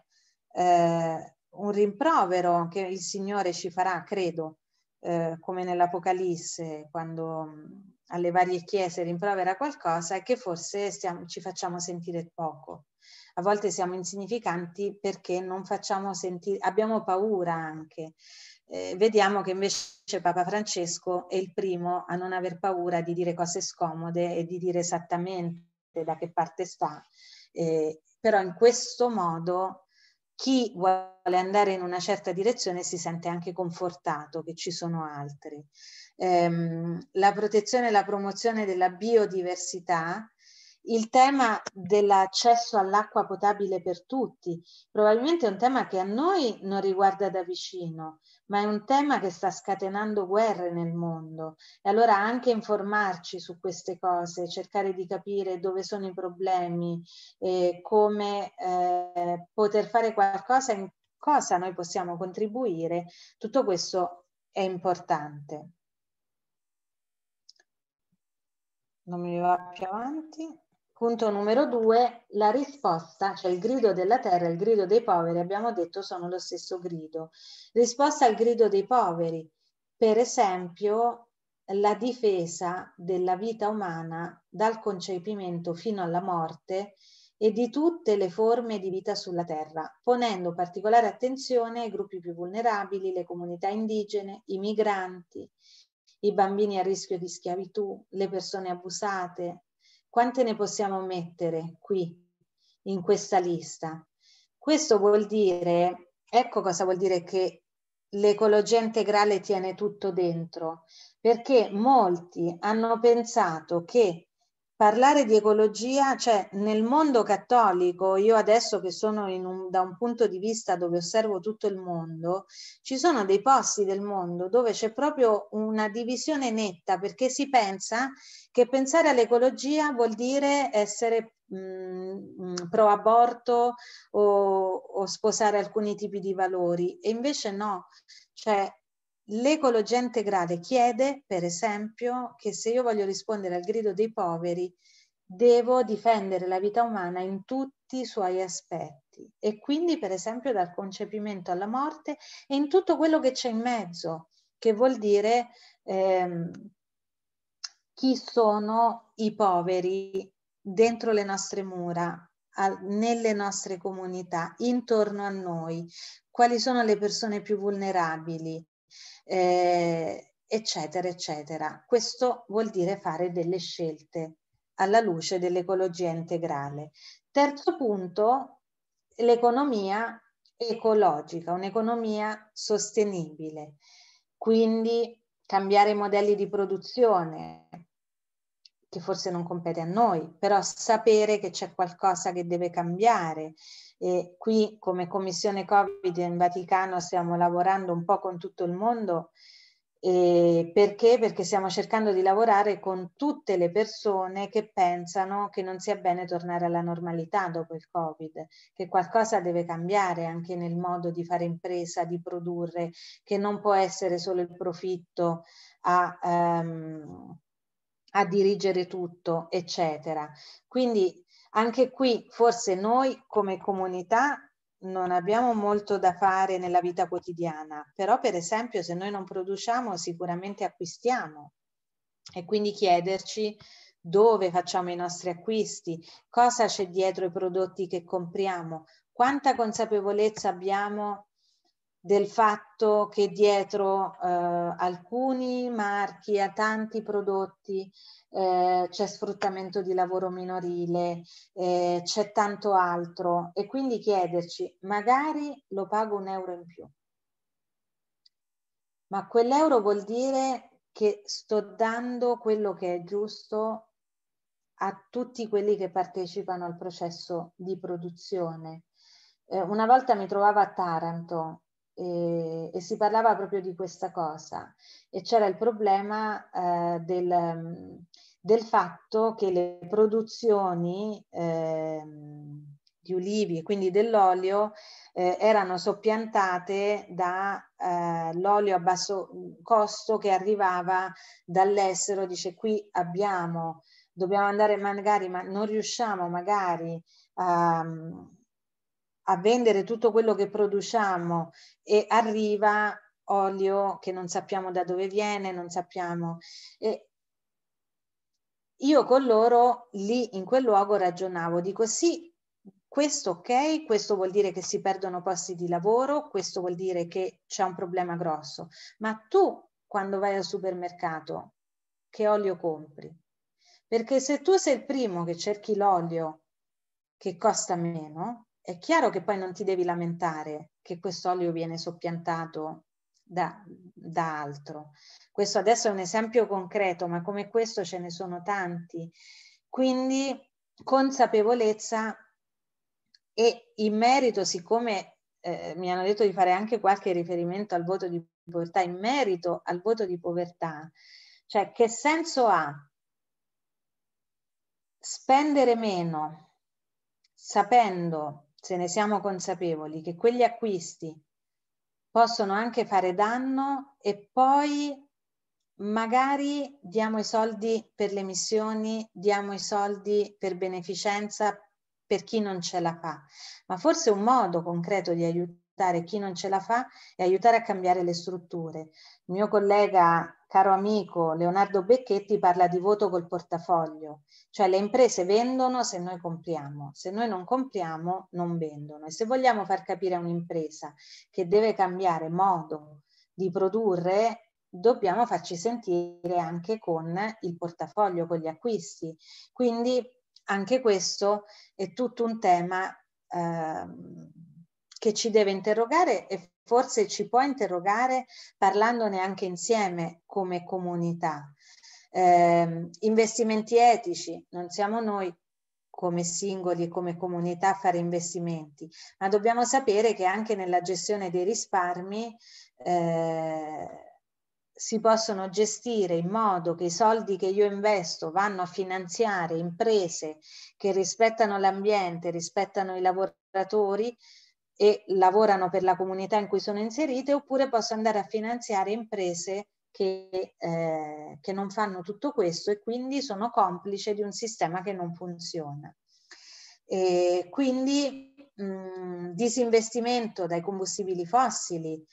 un rimprovero che il Signore ci farà, credo, come nell'Apocalisse, quando alle varie chiese rimprovera qualcosa, è che forse ci facciamo sentire poco. A volte siamo insignificanti perché non facciamo sentire, abbiamo paura anche. vediamo che invece Papa Francesco è il primo a non aver paura di dire cose scomode e di dire esattamente da che parte sta, però in questo modo chi vuole andare in una certa direzione si sente anche confortato che ci sono altri. La protezione e la promozione della biodiversità, il tema dell'accesso all'acqua potabile per tutti, probabilmente è un tema che a noi non riguarda da vicino, ma è un tema che sta scatenando guerre nel mondo. E allora anche informarci su queste cose, cercare di capire dove sono i problemi, come poter fare qualcosa, in cosa noi possiamo contribuire, tutto questo è importante. Non mi va più avanti. Punto numero 2, la risposta, cioè il grido della terra e il grido dei poveri, abbiamo detto, sono lo stesso grido. Risposta al grido dei poveri, per esempio, la difesa della vita umana dal concepimento fino alla morte e di tutte le forme di vita sulla terra, ponendo particolare attenzione ai gruppi più vulnerabili, le comunità indigene, i migranti, i bambini a rischio di schiavitù, le persone abusate. Quante ne possiamo mettere qui, in questa lista? Questo vuol dire, ecco cosa vuol dire che l'ecologia integrale tiene tutto dentro, perché molti hanno pensato che parlare di ecologia, cioè nel mondo cattolico, io adesso che sono da un punto di vista dove osservo tutto il mondo, ci sono dei posti del mondo dove c'è proprio una divisione netta, perché si pensa che pensare all'ecologia vuol dire essere pro aborto o sposare alcuni tipi di valori, e invece no, cioè l'ecologia integrale chiede, per esempio, che se io voglio rispondere al grido dei poveri, devo difendere la vita umana in tutti i suoi aspetti, e quindi, per esempio, dal concepimento alla morte e in tutto quello che c'è in mezzo, che vuol dire chi sono i poveri dentro le nostre mura, nelle nostre comunità, intorno a noi, quali sono le persone più vulnerabili, eccetera, eccetera. Questo vuol dire fare delle scelte alla luce dell'ecologia integrale. Terzo punto, l'economia ecologica, un'economia sostenibile. Quindi cambiare i modelli di produzione, che forse non compete a noi, però sapere che c'è qualcosa che deve cambiare. E qui come Commissione Covid in Vaticano stiamo lavorando un po' con tutto il mondo. Perché? Perché stiamo cercando di lavorare con tutte le persone che pensano che non sia bene tornare alla normalità dopo il Covid, che qualcosa deve cambiare anche nel modo di fare impresa, di produrre, che non può essere solo il profitto a dirigere tutto, eccetera. Quindi anche qui forse noi come comunità non abbiamo molto da fare nella vita quotidiana, però per esempio se noi non produciamo sicuramente acquistiamo, e quindi chiederci dove facciamo i nostri acquisti, cosa c'è dietro i prodotti che compriamo, quanta consapevolezza abbiamo del fatto che dietro alcuni marchi a tanti prodotti c'è sfruttamento di lavoro minorile, c'è tanto altro, e quindi chiederci, magari lo pago €1 in più, ma quell'euro vuol dire che sto dando quello che è giusto a tutti quelli che partecipano al processo di produzione. Una volta mi trovavo a Taranto e si parlava proprio di questa cosa, e c'era il problema del fatto che le produzioni di ulivi e quindi dell'olio erano soppiantate dall'olio a basso costo che arrivava dall'estero. Dice, qui dobbiamo andare magari, ma non riusciamo magari a vendere tutto quello che produciamo, e arriva olio che non sappiamo da dove viene, non sappiamo. Io con loro lì in quel luogo ragionavo, dico sì, questo ok, questo vuol dire che si perdono posti di lavoro, questo vuol dire che c'è un problema grosso, ma tu quando vai al supermercato che olio compri? Perché se tu sei il primo che cerchi l'olio che costa meno, è chiaro che poi non ti devi lamentare che questo olio viene soppiantato da altro. Questo adesso è un esempio concreto, ma come questo ce ne sono tanti. Quindi consapevolezza. E in merito, siccome mi hanno detto di fare anche qualche riferimento al voto di povertà, in merito al voto di povertà, cioè che senso ha spendere meno sapendo, se ne siamo consapevoli, che quegli acquisti possono anche fare danno e poi magari diamo i soldi per le missioni, diamo i soldi per beneficenza per chi non ce la fa, ma forse un modo concreto di aiutare chi non ce la fa è aiutare a cambiare le strutture. Il mio collega, caro amico Leonardo Becchetti, parla di voto col portafoglio, cioè le imprese vendono se noi compriamo, se noi non compriamo non vendono, e se vogliamo far capire a un'impresa che deve cambiare modo di produrre, dobbiamo farci sentire anche con il portafoglio, con gli acquisti. Quindi anche questo è tutto un tema che ci deve interrogare e forse ci può interrogare parlandone anche insieme come comunità. Investimenti etici, non siamo noi come singoli e come comunità a fare investimenti, ma dobbiamo sapere che anche nella gestione dei risparmi si possono gestire in modo che i soldi che io investo vanno a finanziare imprese che rispettano l'ambiente, rispettano i lavoratori e lavorano per la comunità in cui sono inserite, oppure posso andare a finanziare imprese che non fanno tutto questo e quindi sono complice di un sistema che non funziona. E quindi disinvestimento dai combustibili fossili,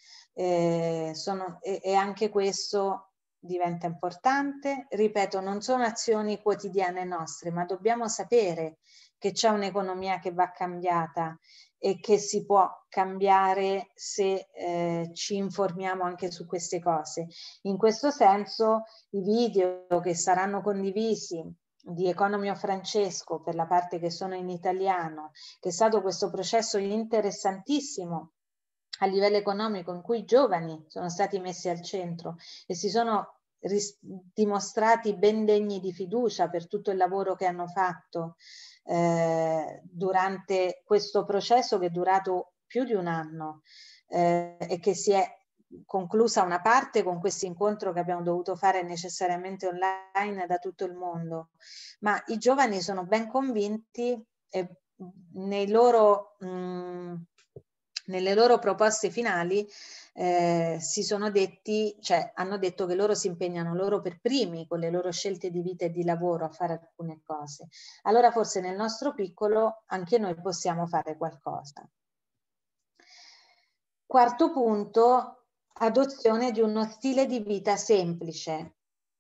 e anche questo diventa importante. Ripeto, non sono azioni quotidiane nostre, ma dobbiamo sapere che c'è un'economia che va cambiata e che si può cambiare se ci informiamo anche su queste cose. In questo senso i video che saranno condivisi di Economy of Francesco, per la parte che sono in italiano, che è stato questo processo interessantissimo a livello economico in cui i giovani sono stati messi al centro e si sono dimostrati ben degni di fiducia per tutto il lavoro che hanno fatto durante questo processo che è durato più di un anno e che si è conclusa una parte con questo incontro che abbiamo dovuto fare necessariamente online da tutto il mondo, ma i giovani sono ben convinti e nelle loro proposte finali si sono detti, cioè hanno detto che loro si impegnano loro per primi con le loro scelte di vita e di lavoro a fare alcune cose. Allora forse nel nostro piccolo anche noi possiamo fare qualcosa. Quarto punto, adozione di uno stile di vita semplice.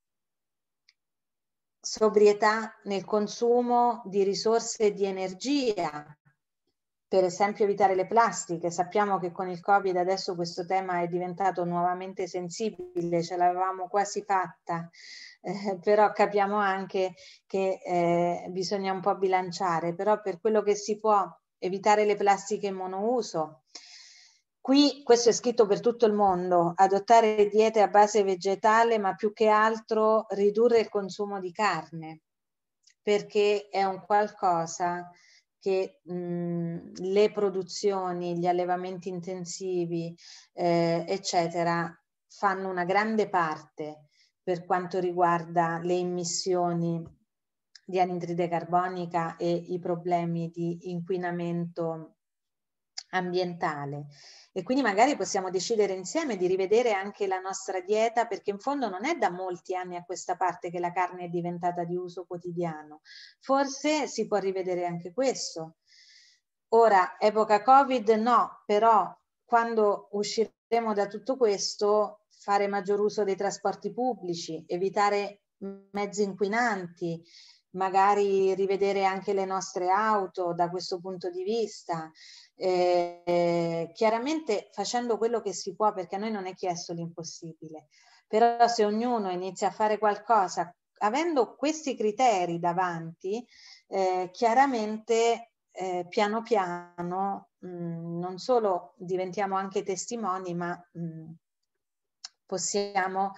Sobrietà nel consumo di risorse e di energia. Per esempio evitare le plastiche. Sappiamo che con il Covid adesso questo tema è diventato nuovamente sensibile, ce l'avevamo quasi fatta, però capiamo anche che bisogna un po' bilanciare, però per quello che si può evitare le plastiche monouso. Qui questo è scritto per tutto il mondo, adottare diete a base vegetale, ma più che altro ridurre il consumo di carne, perché è un qualcosa che le produzioni, gli allevamenti intensivi, eccetera, fanno una grande parte per quanto riguarda le emissioni di anidride carbonica e i problemi di inquinamento ambientale. E quindi magari possiamo decidere insieme di rivedere anche la nostra dieta, perché in fondo non è da molti anni a questa parte che la carne è diventata di uso quotidiano. Forse si può rivedere anche questo. Ora, epoca Covid no, però quando usciremo da tutto questo, fare maggior uso dei trasporti pubblici, evitare mezzi inquinanti, magari rivedere anche le nostre auto da questo punto di vista, chiaramente facendo quello che si può, perché a noi non è chiesto l'impossibile, però se ognuno inizia a fare qualcosa avendo questi criteri davanti, chiaramente piano piano non solo diventiamo anche testimoni, ma possiamo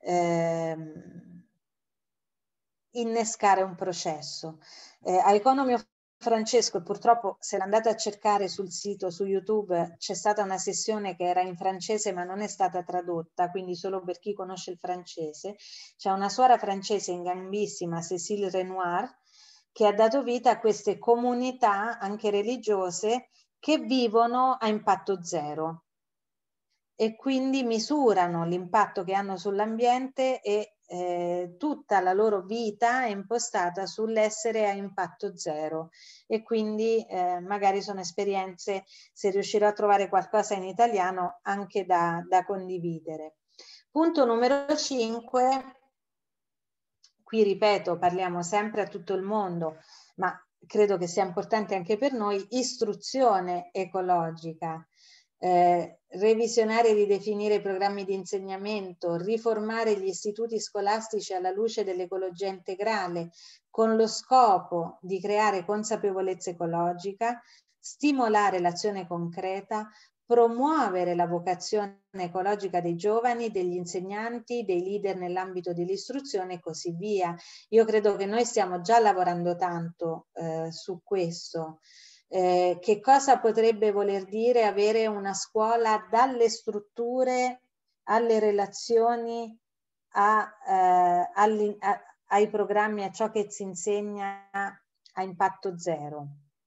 innescare un processo. A Economy of Francesco, purtroppo se l'andate a cercare sul sito, su YouTube, c'è stata una sessione che era in francese ma non è stata tradotta, quindi solo per chi conosce il francese. C'è una suora francese in gambissima, Cécile Renoir, che ha dato vita a queste comunità anche religiose che vivono a impatto zero e quindi misurano l'impatto che hanno sull'ambiente e tutta la loro vita è impostata sull'essere a impatto zero, e quindi magari sono esperienze, se riuscirò a trovare qualcosa in italiano, anche da condividere. Punto numero 5, qui ripeto, parliamo sempre a tutto il mondo, ma credo che sia importante anche per noi: istruzione ecologica. Revisionare e ridefinire i programmi di insegnamento, riformare gli istituti scolastici alla luce dell'ecologia integrale, con lo scopo di creare consapevolezza ecologica, stimolare l'azione concreta, promuovere la vocazione ecologica dei giovani, degli insegnanti, dei leader nell'ambito dell'istruzione e così via. Io credo che noi stiamo già lavorando tanto su questo. Che cosa potrebbe voler dire avere una scuola dalle strutture alle relazioni ai programmi, a ciò che si insegna a impatto zero,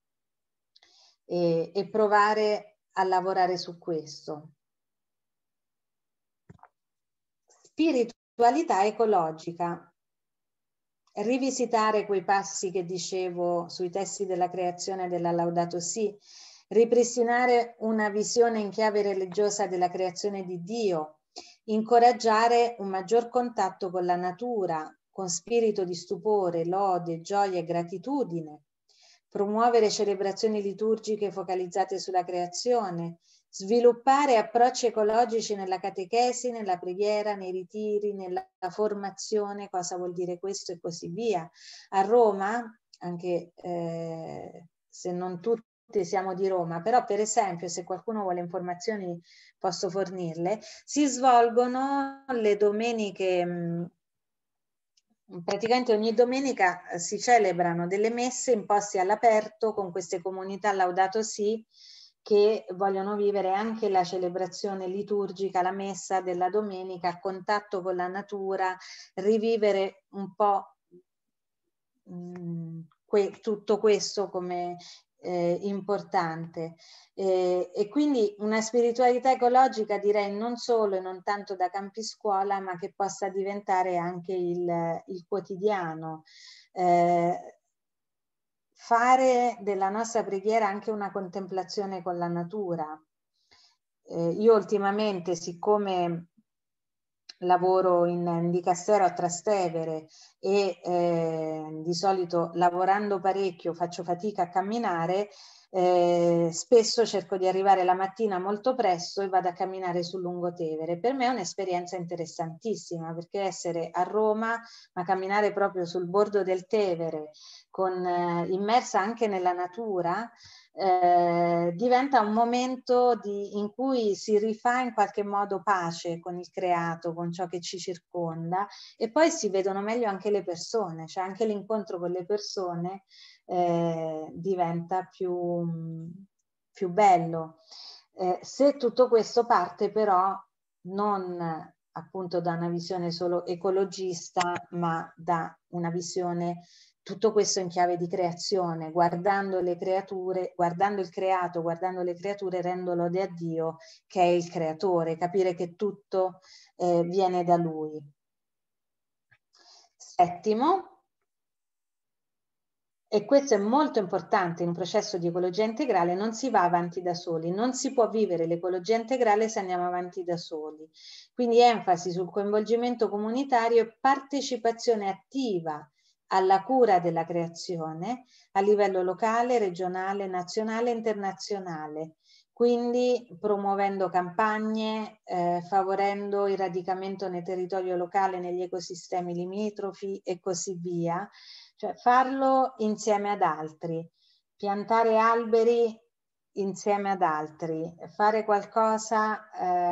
e provare a lavorare su questo. Spiritualità ecologica. Rivisitare quei passi che dicevo sui testi della creazione della Laudato Si, ripristinare una visione in chiave religiosa della creazione di Dio, incoraggiare un maggior contatto con la natura, con spirito di stupore, lode, gioia e gratitudine, promuovere celebrazioni liturgiche focalizzate sulla creazione, sviluppare approcci ecologici nella catechesi, nella preghiera, nei ritiri, nella formazione, cosa vuol dire questo e così via. A Roma, anche se non tutti siamo di Roma, però per esempio se qualcuno vuole informazioni posso fornirle, si svolgono le domeniche, praticamente ogni domenica si celebrano delle messe imposte all'aperto con queste comunità Laudato Si, che vogliono vivere anche la celebrazione liturgica, la messa della domenica a contatto con la natura, rivivere un po' tutto questo come importante. E quindi una spiritualità ecologica, direi, non solo e non tanto da campi scuola, ma che possa diventare anche il quotidiano. Fare della nostra preghiera anche una contemplazione con la natura. Io ultimamente, siccome lavoro in dicastero a Trastevere e di solito lavorando parecchio faccio fatica a camminare, spesso cerco di arrivare la mattina molto presto e vado a camminare sul Lungotevere. Per me è un'esperienza interessantissima, perché essere a Roma ma camminare proprio sul bordo del Tevere, immersa anche nella natura, diventa un momento in cui si rifà in qualche modo pace con il creato, con ciò che ci circonda, e poi si vedono meglio anche le persone, cioè anche l'incontro con le persone diventa più bello. Se tutto questo parte però non appunto da una visione solo ecologista, ma da una visione, tutto questo in chiave di creazione, guardando le creature, guardando il creato, guardando le creature, rendo lode a Dio che è il creatore, capire che tutto viene da Lui. Settimo, e questo è molto importante in un processo di ecologia integrale, non si va avanti da soli, non si può vivere l'ecologia integrale se andiamo avanti da soli. Quindi enfasi sul coinvolgimento comunitario e partecipazione attiva alla cura della creazione a livello locale, regionale, nazionale e internazionale. Quindi promuovendo campagne, favorendo il radicamento nel territorio locale, negli ecosistemi limitrofi e così via. Cioè farlo insieme ad altri, piantare alberi insieme ad altri, fare qualcosa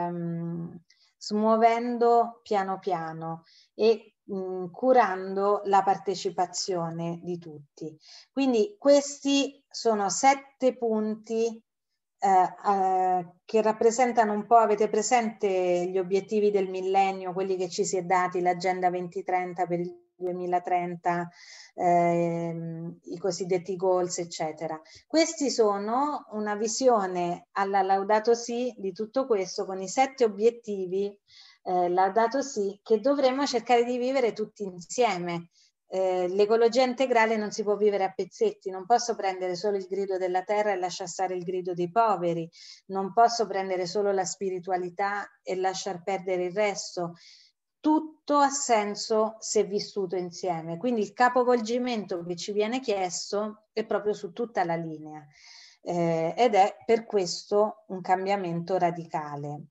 smuovendo piano piano e curando la partecipazione di tutti. Quindi questi sono 7 punti che rappresentano un po', avete presente gli obiettivi del millennio, quelli che ci si è dati, l'agenda 2030 per il 2030, i cosiddetti goals, eccetera. Questi sono una visione alla Laudato Si di tutto questo, con i 7 obiettivi Laudato Si che dovremmo cercare di vivere tutti insieme. L'ecologia integrale non si può vivere a pezzetti, non posso prendere solo il grido della terra e lasciare stare il grido dei poveri, non posso prendere solo la spiritualità e lasciar perdere il resto. Tutto ha senso se vissuto insieme, quindi il capovolgimento che ci viene chiesto è proprio su tutta la linea ed è per questo un cambiamento radicale.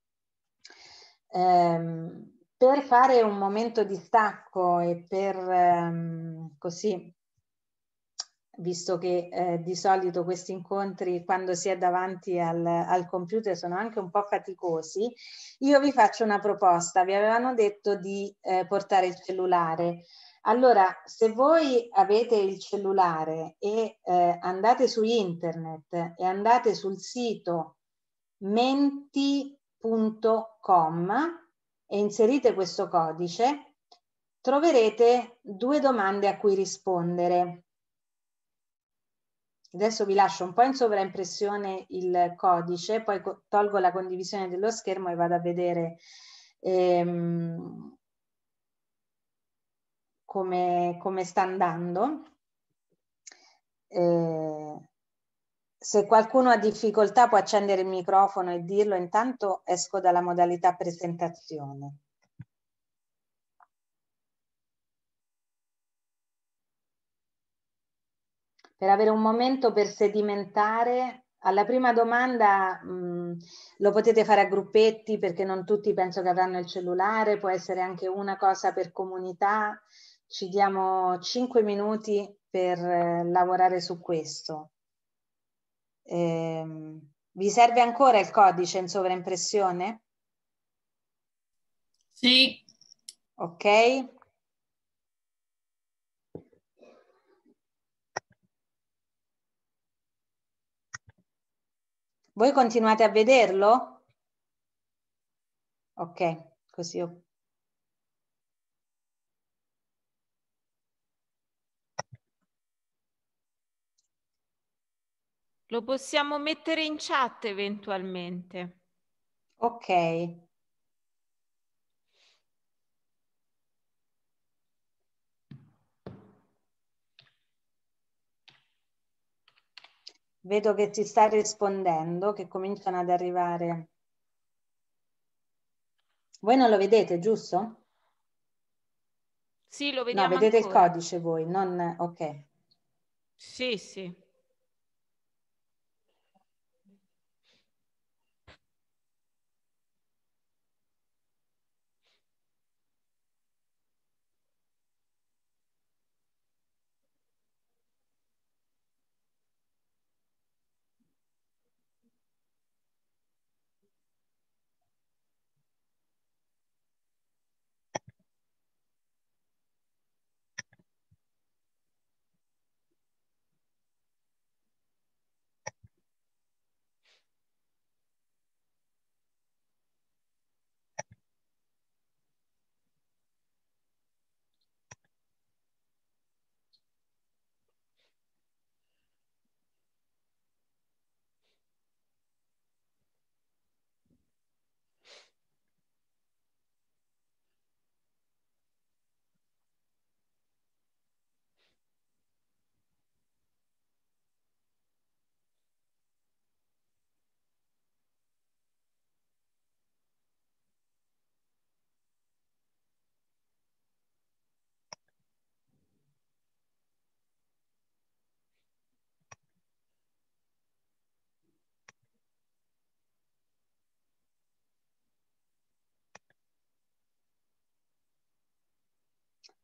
Per fare un momento di stacco e per così, visto che di solito questi incontri quando si è davanti al computer sono anche un po' faticosi, io vi faccio una proposta. Vi avevano detto di portare il cellulare. Allora, se voi avete il cellulare e andate su internet e andate sul sito menti.com e inserite questo codice, troverete 2 domande a cui rispondere. Adesso vi lascio un po' in sovraimpressione il codice, poi tolgo la condivisione dello schermo e vado a vedere come sta andando. Se qualcuno ha difficoltà può accendere il microfono e dirlo, intanto esco dalla modalità presentazione. Per avere un momento per sedimentare, alla prima domanda lo potete fare a gruppetti perché non tutti penso che avranno il cellulare, può essere anche una cosa per comunità, ci diamo 5 minuti per lavorare su questo. Vi serve ancora il codice in sovraimpressione? Sì. Ok. Voi continuate a vederlo? Ok, così io... Lo possiamo mettere in chat eventualmente. Ok. Vedo che ti sta rispondendo, che cominciano ad arrivare. Voi non lo vedete, giusto? Sì, lo vediamo no, vedete ancora. Il codice voi, non... Ok. Sì, sì.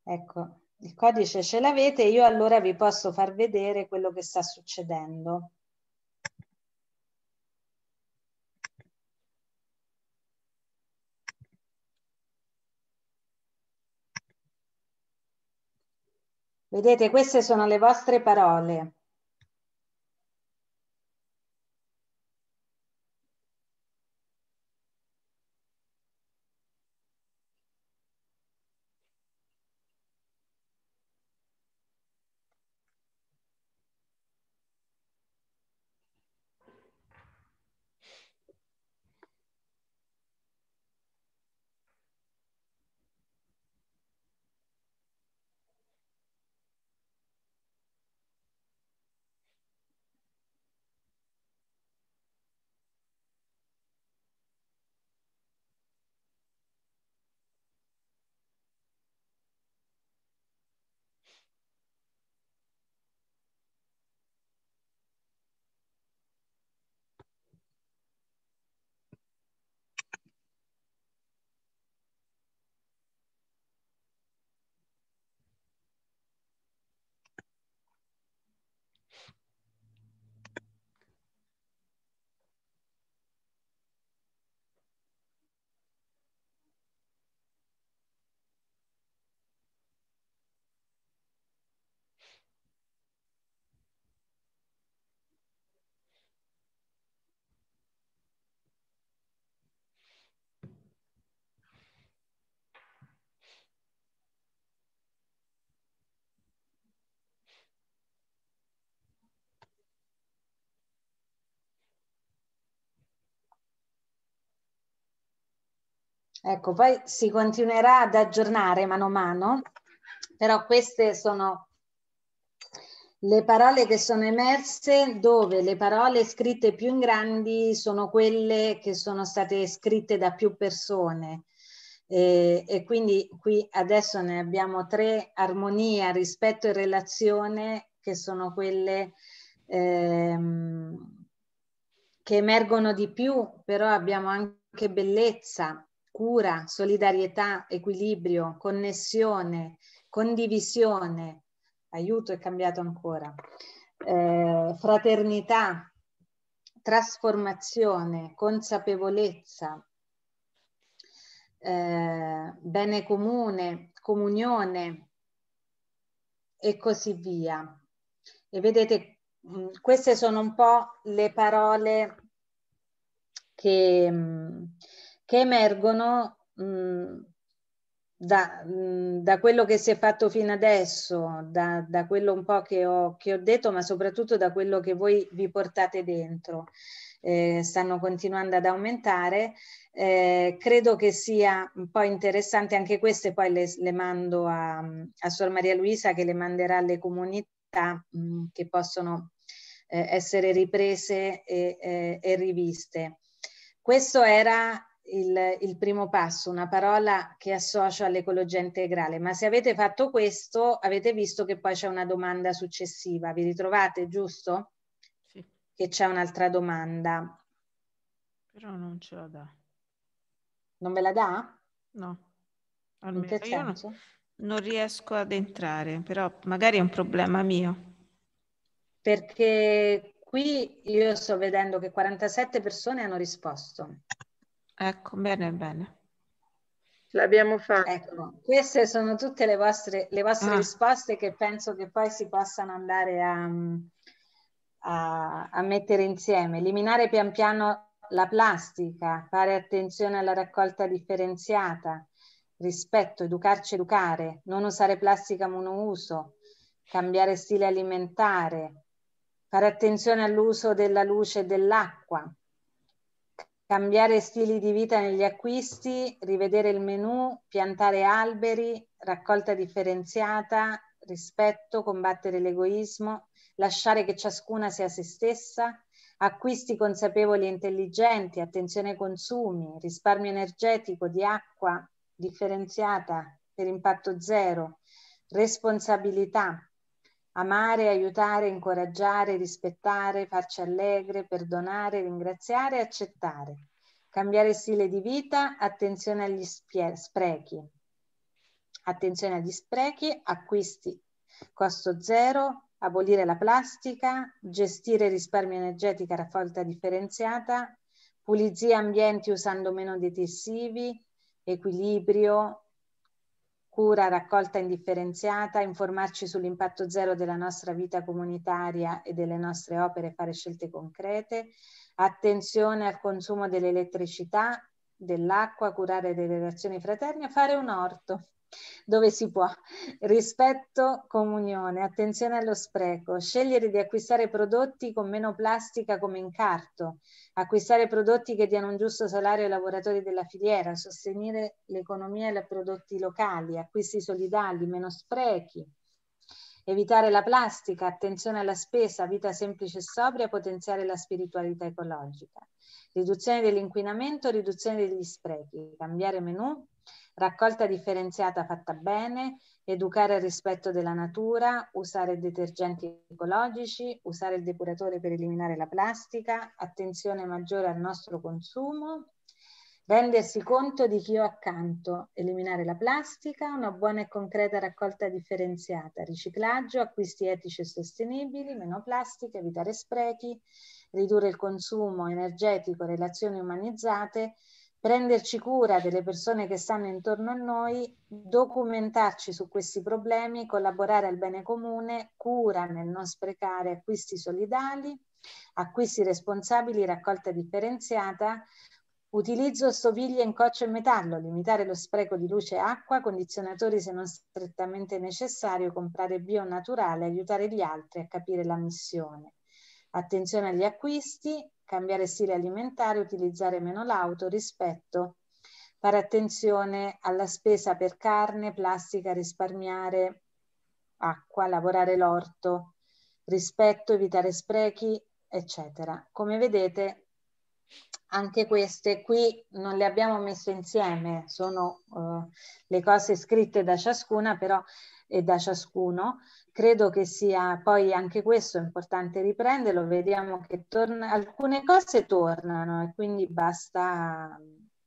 Ecco, il codice ce l'avete, io allora vi posso far vedere quello che sta succedendo. Vedete, queste sono le vostre parole. Ecco, poi si continuerà ad aggiornare mano a mano, però queste sono le parole che sono emerse, dove le parole scritte più in grandi sono quelle che sono state scritte da più persone. E quindi qui adesso ne abbiamo 3: armonia, rispetto e relazione, che sono quelle che emergono di più, però abbiamo anche bellezza, cura, solidarietà, equilibrio, connessione, condivisione, aiuto, è cambiato ancora, fraternità, trasformazione, consapevolezza, bene comune, comunione e così via. E vedete, queste sono un po' le parole che emergono da quello che si è fatto fino adesso, da quello un po' che ho detto, ma soprattutto da quello che voi vi portate dentro. Stanno continuando ad aumentare. Credo che sia un po' interessante anche queste, poi le mando a Suor Maria Luisa, che le manderà alle comunità che possono essere riprese e riviste. Questo era il primo passo, una parola che associo all'ecologia integrale, ma se avete fatto questo avete visto che poi c'è una domanda successiva, vi ritrovate, giusto? Sì. Che c'è un'altra domanda. Però non ce la dà. Non ve la dà? No. In che Io senso? non riesco ad entrare, però magari è un problema mio. Perché qui io sto vedendo che 47 persone hanno risposto. Ecco, bene, bene. L'abbiamo fatto. Ecco, queste sono tutte le vostre risposte, che penso che poi si possano andare a mettere insieme. Eliminare pian piano la plastica, fare attenzione alla raccolta differenziata, rispetto, educarci, educare, non usare plastica monouso, cambiare stile alimentare, fare attenzione all'uso della luce e dell'acqua, cambiare stili di vita negli acquisti, rivedere il menù, piantare alberi, raccolta differenziata, rispetto, combattere l'egoismo, lasciare che ciascuna sia se stessa, acquisti consapevoli e intelligenti, attenzione ai consumi, risparmio energetico di acqua differenziata per impatto zero, responsabilità, amare, aiutare, incoraggiare, rispettare, farci allegre, perdonare, ringraziare e accettare. Cambiare stile di vita, attenzione agli sprechi. Attenzione agli sprechi, acquisti costo zero, abolire la plastica, gestire risparmio energetico a raccolta differenziata, pulizia ambienti usando meno detersivi, equilibrio, cura, raccolta indifferenziata, informarci sull'impatto zero della nostra vita comunitaria e delle nostre opere, fare scelte concrete, attenzione al consumo dell'elettricità, dell'acqua, curare le relazioni fraterne, fare un orto dove si può, rispetto, comunione, attenzione allo spreco, scegliere di acquistare prodotti con meno plastica come incarto, acquistare prodotti che diano un giusto salario ai lavoratori della filiera, sostenere l'economia e i prodotti locali, acquisti solidali, meno sprechi, evitare la plastica, attenzione alla spesa, vita semplice e sobria, potenziare la spiritualità ecologica, riduzione dell'inquinamento, riduzione degli sprechi, cambiare menù, raccolta differenziata fatta bene, educare al rispetto della natura, usare detergenti ecologici, usare il depuratore per eliminare la plastica, attenzione maggiore al nostro consumo, rendersi conto di chi ho accanto, eliminare la plastica, una buona e concreta raccolta differenziata, riciclaggio, acquisti etici e sostenibili, meno plastica, evitare sprechi, ridurre il consumo energetico, relazioni umanizzate, prenderci cura delle persone che stanno intorno a noi, documentarci su questi problemi, collaborare al bene comune, cura nel non sprecare, acquisti solidali, acquisti responsabili, raccolta differenziata, utilizzo stoviglie in coccio e metallo, limitare lo spreco di luce e acqua, condizionatori se non strettamente necessario, comprare bio naturale, aiutare gli altri a capire la missione. Attenzione agli acquisti, cambiare stile alimentare, utilizzare meno l'auto, rispetto, fare attenzione alla spesa per carne, plastica, risparmiare acqua, lavorare l'orto, rispetto, evitare sprechi, eccetera. Come vedete, anche queste qui non le abbiamo messe insieme, sono le cose scritte da ciascuna, però e da ciascuno. Credo che sia poi anche questo è importante riprenderlo, vediamo che alcune cose tornano e quindi basta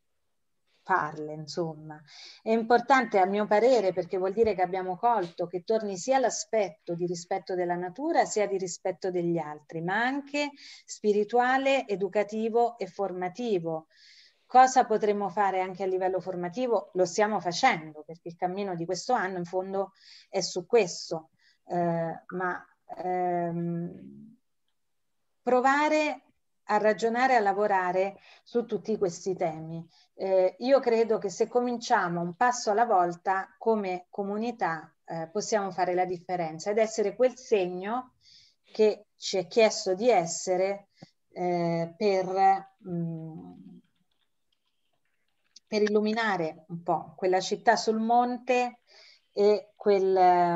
farle, insomma. È importante a mio parere perché vuol dire che abbiamo colto che torni sia l'aspetto di rispetto della natura sia di rispetto degli altri, ma anche spirituale, educativo e formativo. Cosa potremmo fare anche a livello formativo? Lo stiamo facendo perché il cammino di questo anno in fondo è su questo, provare a ragionare, a lavorare su tutti questi temi. Io credo che se cominciamo un passo alla volta come comunità possiamo fare la differenza ed essere quel segno che ci è chiesto di essere per illuminare un po' quella città sul monte e quella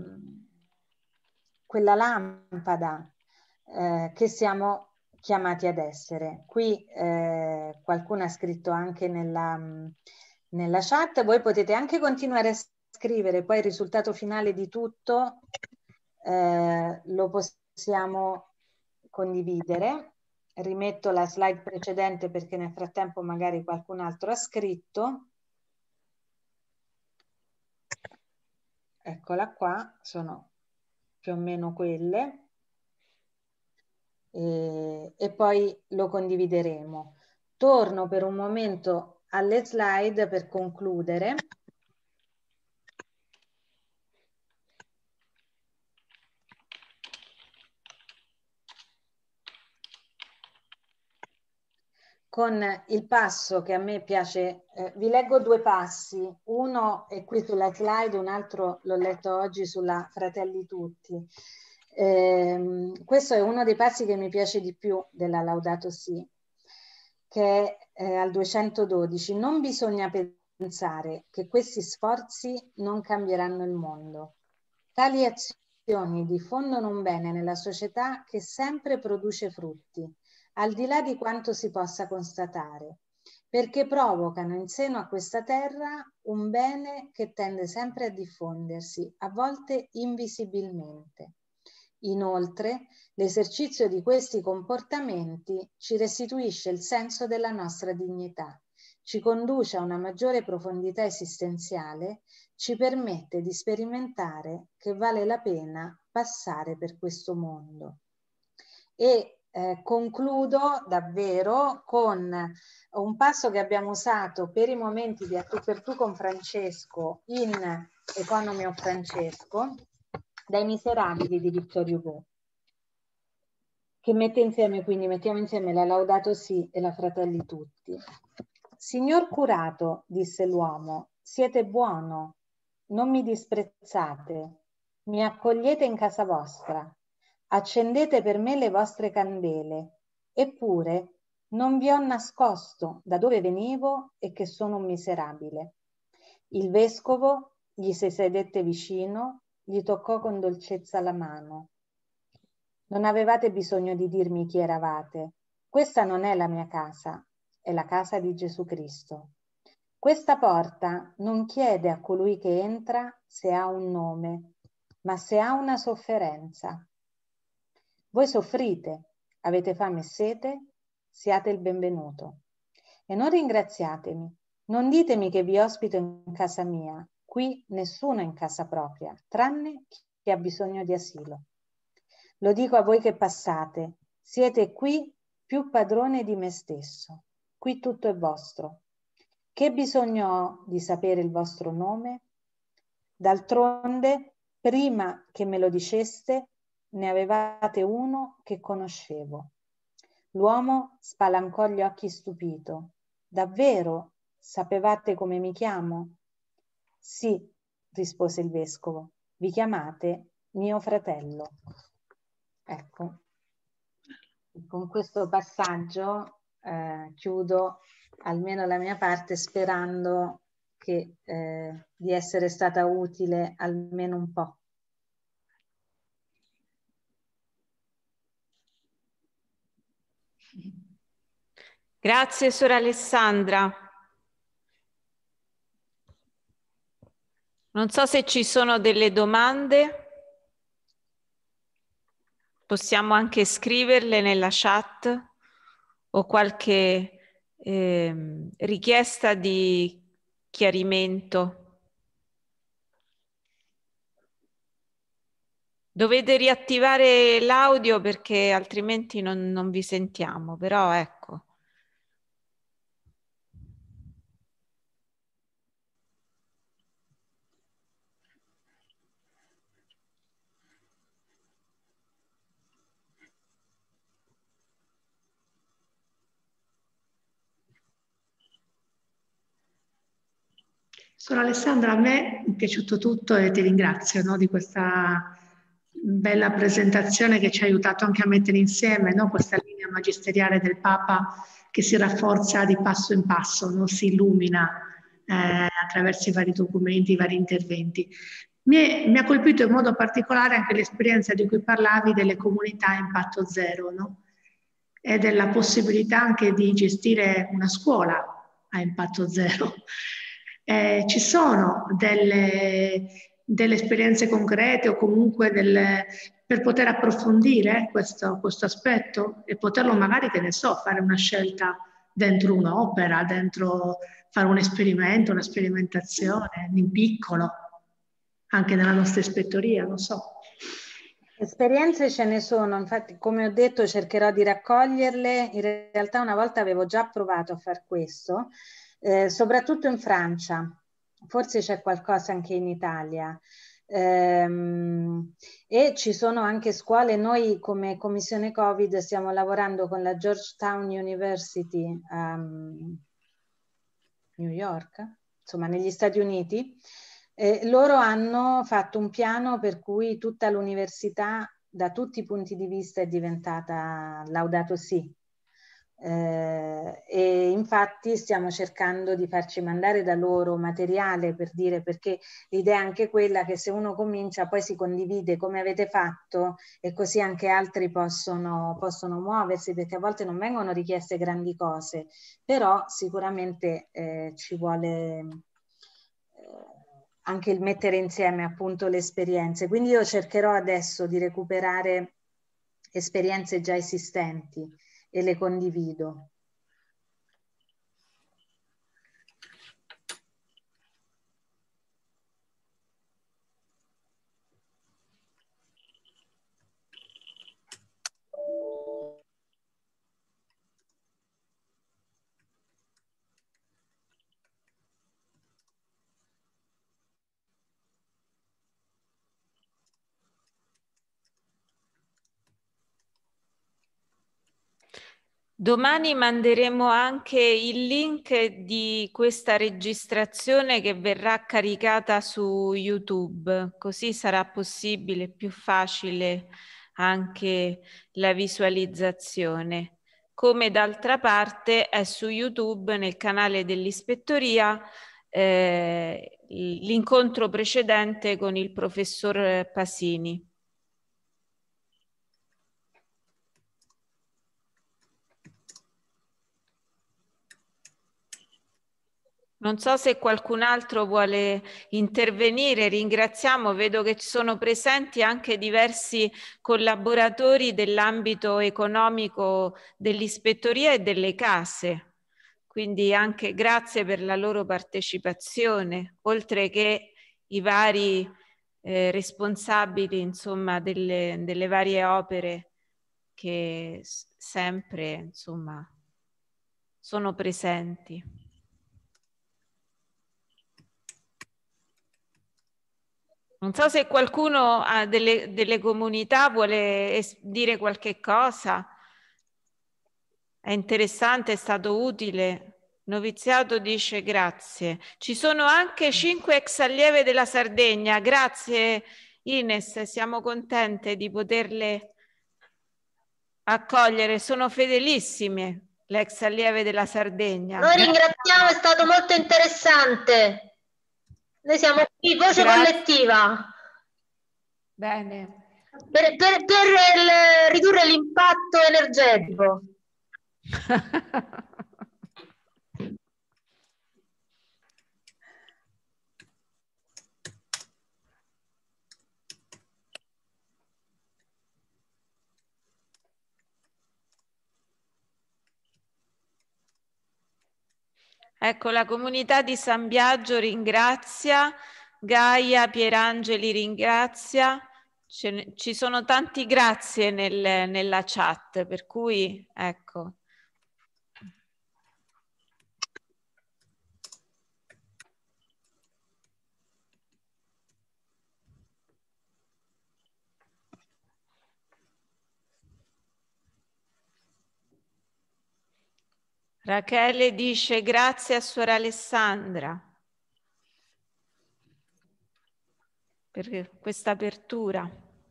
lampada che siamo chiamati ad essere. Qui qualcuno ha scritto anche nella chat, voi potete anche continuare a scrivere, poi il risultato finale di tutto lo possiamo condividere. Rimetto la slide precedente perché nel frattempo magari qualcun altro ha scritto. Eccola qua, sono più o meno quelle. E poi lo condivideremo. Torno per un momento alle slide per concludere. Con il passo che a me piace, vi leggo due passi, uno è qui sulla slide, un altro l'ho letto oggi sulla Fratelli Tutti. Questo è uno dei passi che mi piace di più della Laudato Si, che è al 212. Non bisogna pensare che questi sforzi non cambieranno il mondo. Tali azioni diffondono un bene nella società che sempre produce frutti, al di là di quanto si possa constatare, perché provocano in seno a questa terra un bene che tende sempre a diffondersi, a volte invisibilmente. Inoltre, l'esercizio di questi comportamenti ci restituisce il senso della nostra dignità, ci conduce a una maggiore profondità esistenziale, ci permette di sperimentare che vale la pena passare per questo mondo. E concludo davvero con un passo che abbiamo usato per i momenti di A tu per tu con Francesco in Economy of Francesco, dai Miserabili di Victor Hugo, che mette insieme, quindi mettiamo insieme la Laudato Si e la Fratelli Tutti. Signor curato, disse l'uomo, siete buono, non mi disprezzate, mi accogliete in casa vostra, accendete per me le vostre candele, eppure non vi ho nascosto da dove venivo e che sono un miserabile. Il vescovo gli si sedette vicino, gli toccò con dolcezza la mano. Non avevate bisogno di dirmi chi eravate. Questa non è la mia casa, è la casa di Gesù Cristo. Questa porta non chiede a colui che entra se ha un nome, ma se ha una sofferenza. Voi soffrite, avete fame e sete, siate il benvenuto. E non ringraziatemi, non ditemi che vi ospito in casa mia, qui nessuno è in casa propria, tranne chi ha bisogno di asilo. Lo dico a voi che passate, siete qui più padrone di me stesso, qui tutto è vostro. Che bisogno ho di sapere il vostro nome? D'altronde, prima che me lo diceste, ne avevate uno che conoscevo. L'uomo spalancò gli occhi stupito. Davvero sapevate come mi chiamo? Sì, rispose il vescovo, vi chiamate mio fratello. Ecco, con questo passaggio chiudo almeno la mia parte sperando che, di essere stata utile almeno un po'. Grazie, Sor Alessandra. Non so se ci sono delle domande. Possiamo anche scriverle nella chat o qualche richiesta di chiarimento. Dovete riattivare l'audio perché altrimenti non vi sentiamo, però ecco. Sor Alessandra, a me è piaciuto tutto e ti ringrazio, no, di questa bella presentazione che ci ha aiutato anche a mettere insieme, no, questa linea magisteriale del Papa che si rafforza di passo in passo, no, si illumina attraverso i vari documenti, i vari interventi. Mi ha colpito in modo particolare anche l'esperienza di cui parlavi delle comunità a impatto zero, no? E della possibilità anche di gestire una scuola a impatto zero. Ci sono delle esperienze concrete o comunque per poter approfondire questo aspetto e poterlo magari, che ne so, fare una scelta dentro un'opera, dentro fare un esperimento, una sperimentazione in piccolo, anche nella nostra ispettoria, non so. Esperienze ce ne sono, infatti come ho detto cercherò di raccoglierle. In realtà una volta avevo già provato a far questo, soprattutto in Francia, forse c'è qualcosa anche in Italia, e ci sono anche scuole. Noi come Commissione Covid stiamo lavorando con la Georgetown University a New York, insomma negli Stati Uniti. Loro hanno fatto un piano per cui tutta l'università da tutti i punti di vista è diventata Laudato Si. E infatti stiamo cercando di farci mandare da loro materiale per dire, perché l'idea è anche quella che se uno comincia poi si condivide come avete fatto e così anche altri possono muoversi, perché a volte non vengono richieste grandi cose, però sicuramente ci vuole anche il mettere insieme appunto le esperienze. Quindi io cercherò adesso di recuperare esperienze già esistenti e le condivido. Domani manderemo anche il link di questa registrazione che verrà caricata su YouTube, così sarà possibile, più facile anche la visualizzazione. Come d'altra parte è su YouTube nel canale dell'Ispettoria l'incontro precedente con il professor Pasini. Non so se qualcun altro vuole intervenire, ringraziamo, vedo che ci sono presenti anche diversi collaboratori dell'ambito economico dell'Ispettoria e delle case, quindi anche grazie per la loro partecipazione, oltre che i vari responsabili, insomma, delle varie opere che sempre, insomma, sono presenti. Non so se qualcuno ha delle comunità vuole dire qualche cosa. È interessante, è stato utile. Noviziato dice grazie. Ci sono anche 5 ex allieve della Sardegna. Grazie Ines, siamo contente di poterle accogliere. Sono fedelissime le ex allieve della Sardegna. Noi ringraziamo, è stato molto interessante. Noi siamo qui, voce collettiva. Bene. Per ridurre l'impatto energetico. Ecco, la comunità di San Biagio ringrazia, Gaia Pierangeli ringrazia, ci sono tanti grazie nella chat, per cui ecco. Rachele dice grazie a Suor Alessandra per questa apertura.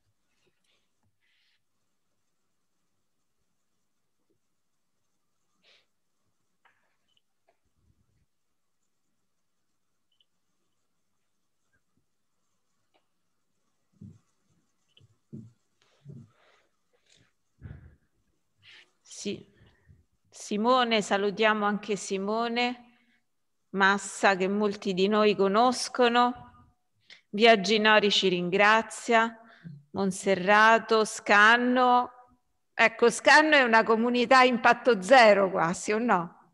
Sì. Simone, salutiamo anche Simone Massa che molti di noi conoscono, Via Ginori ci ringrazia, Monserrato, Scanno, ecco Scanno è una comunità impatto zero quasi o no?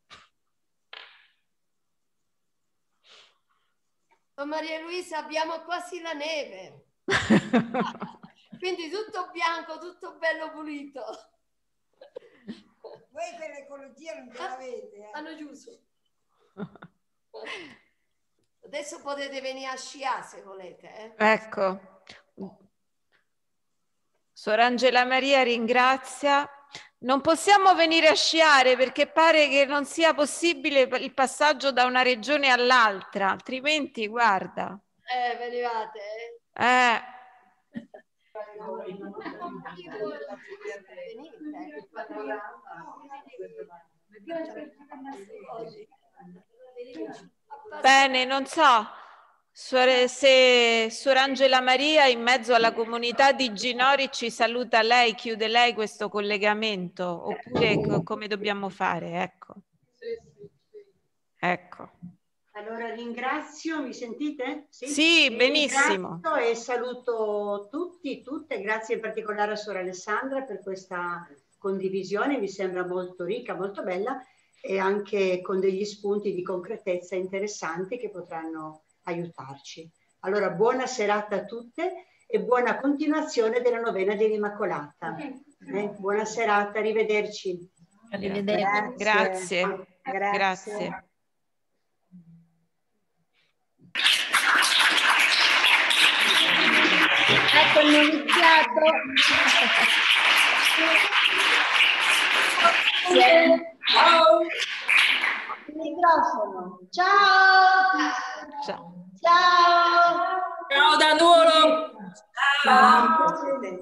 Oh, Maria Luisa, abbiamo quasi la neve, quindi tutto bianco, tutto bello pulito. Voi per l'ecologia non ce l'avete. Hanno chiuso. Adesso potete venire a sciare se volete. Ecco. Suor Angela Maria ringrazia. Non possiamo venire a sciare perché pare che non sia possibile il passaggio da una regione all'altra, altrimenti guarda. Venivate. Bene, non so se Suor Angela Maria in mezzo alla comunità di Ginori ci saluta lei, chiude lei questo collegamento oppure come dobbiamo fare? Ecco. Ecco. Allora ringrazio, mi sentite? Sì, benissimo. Ringrazio e saluto tutti, tutte, grazie in particolare a Suor Alessandra per questa condivisione, mi sembra molto ricca, molto bella e anche con degli spunti di concretezza interessanti che potranno aiutarci. Allora buona serata a tutte e buona continuazione della novena dell'Immacolata. Buona serata, arrivederci. Arrivederci. Grazie. Grazie. Ecco il noviziato. Grazie. Ciao. Il microfono. Ciao. Ciao. Ciao. Ciao da Nuoro. Ciao.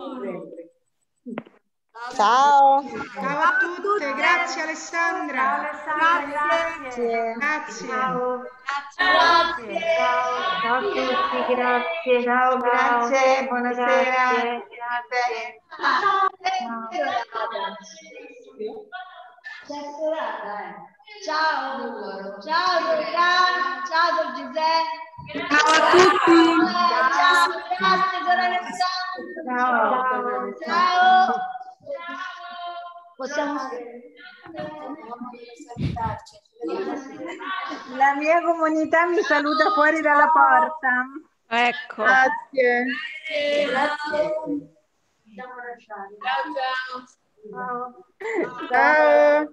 Ciao. Ciao a tutte, grazie Alessandra. Grazie. Grazie. Ciao a tutti, grazie. Ciao, grazie, buonasera. Ciao, ciao Giuliano, ciao Don Giuseppe. Ciao a tutti. Ciao, grazie Don Alessandro. Ciao. Possiamo La mia comunità mi saluta fuori dalla porta. Ecco. Grazie. Ciao. Ciao.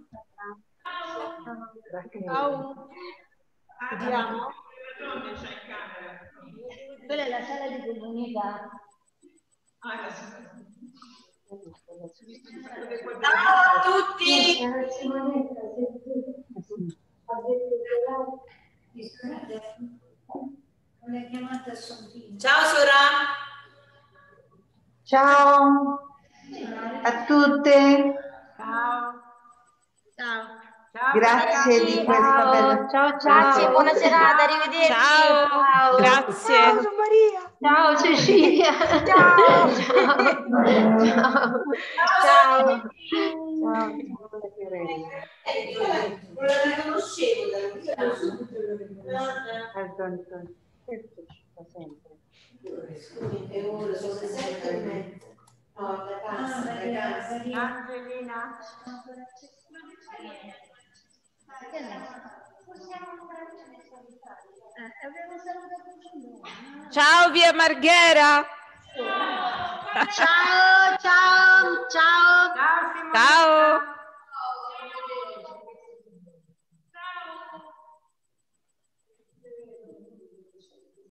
Ciao. Andiamo. Quella è la sala di comunità. Ciao a tutti. Ciao Sora. Ciao a tutte. Ciao. Ciao. Ciao. Grazie di questa bella. Ciao, grazie, buona serata, arrivederci. Ciao. Grazie. Ciao Maria. Ciao Cecilia. Ciao. Ciao. Ciao. Non la riconoscevo da Questo ci fa sempre. e ora sono le 7:30. No, ragazzi. Angelina. Ciao via Marghera. Ciao, ciao, ciao. Ciao Simona. Ciao.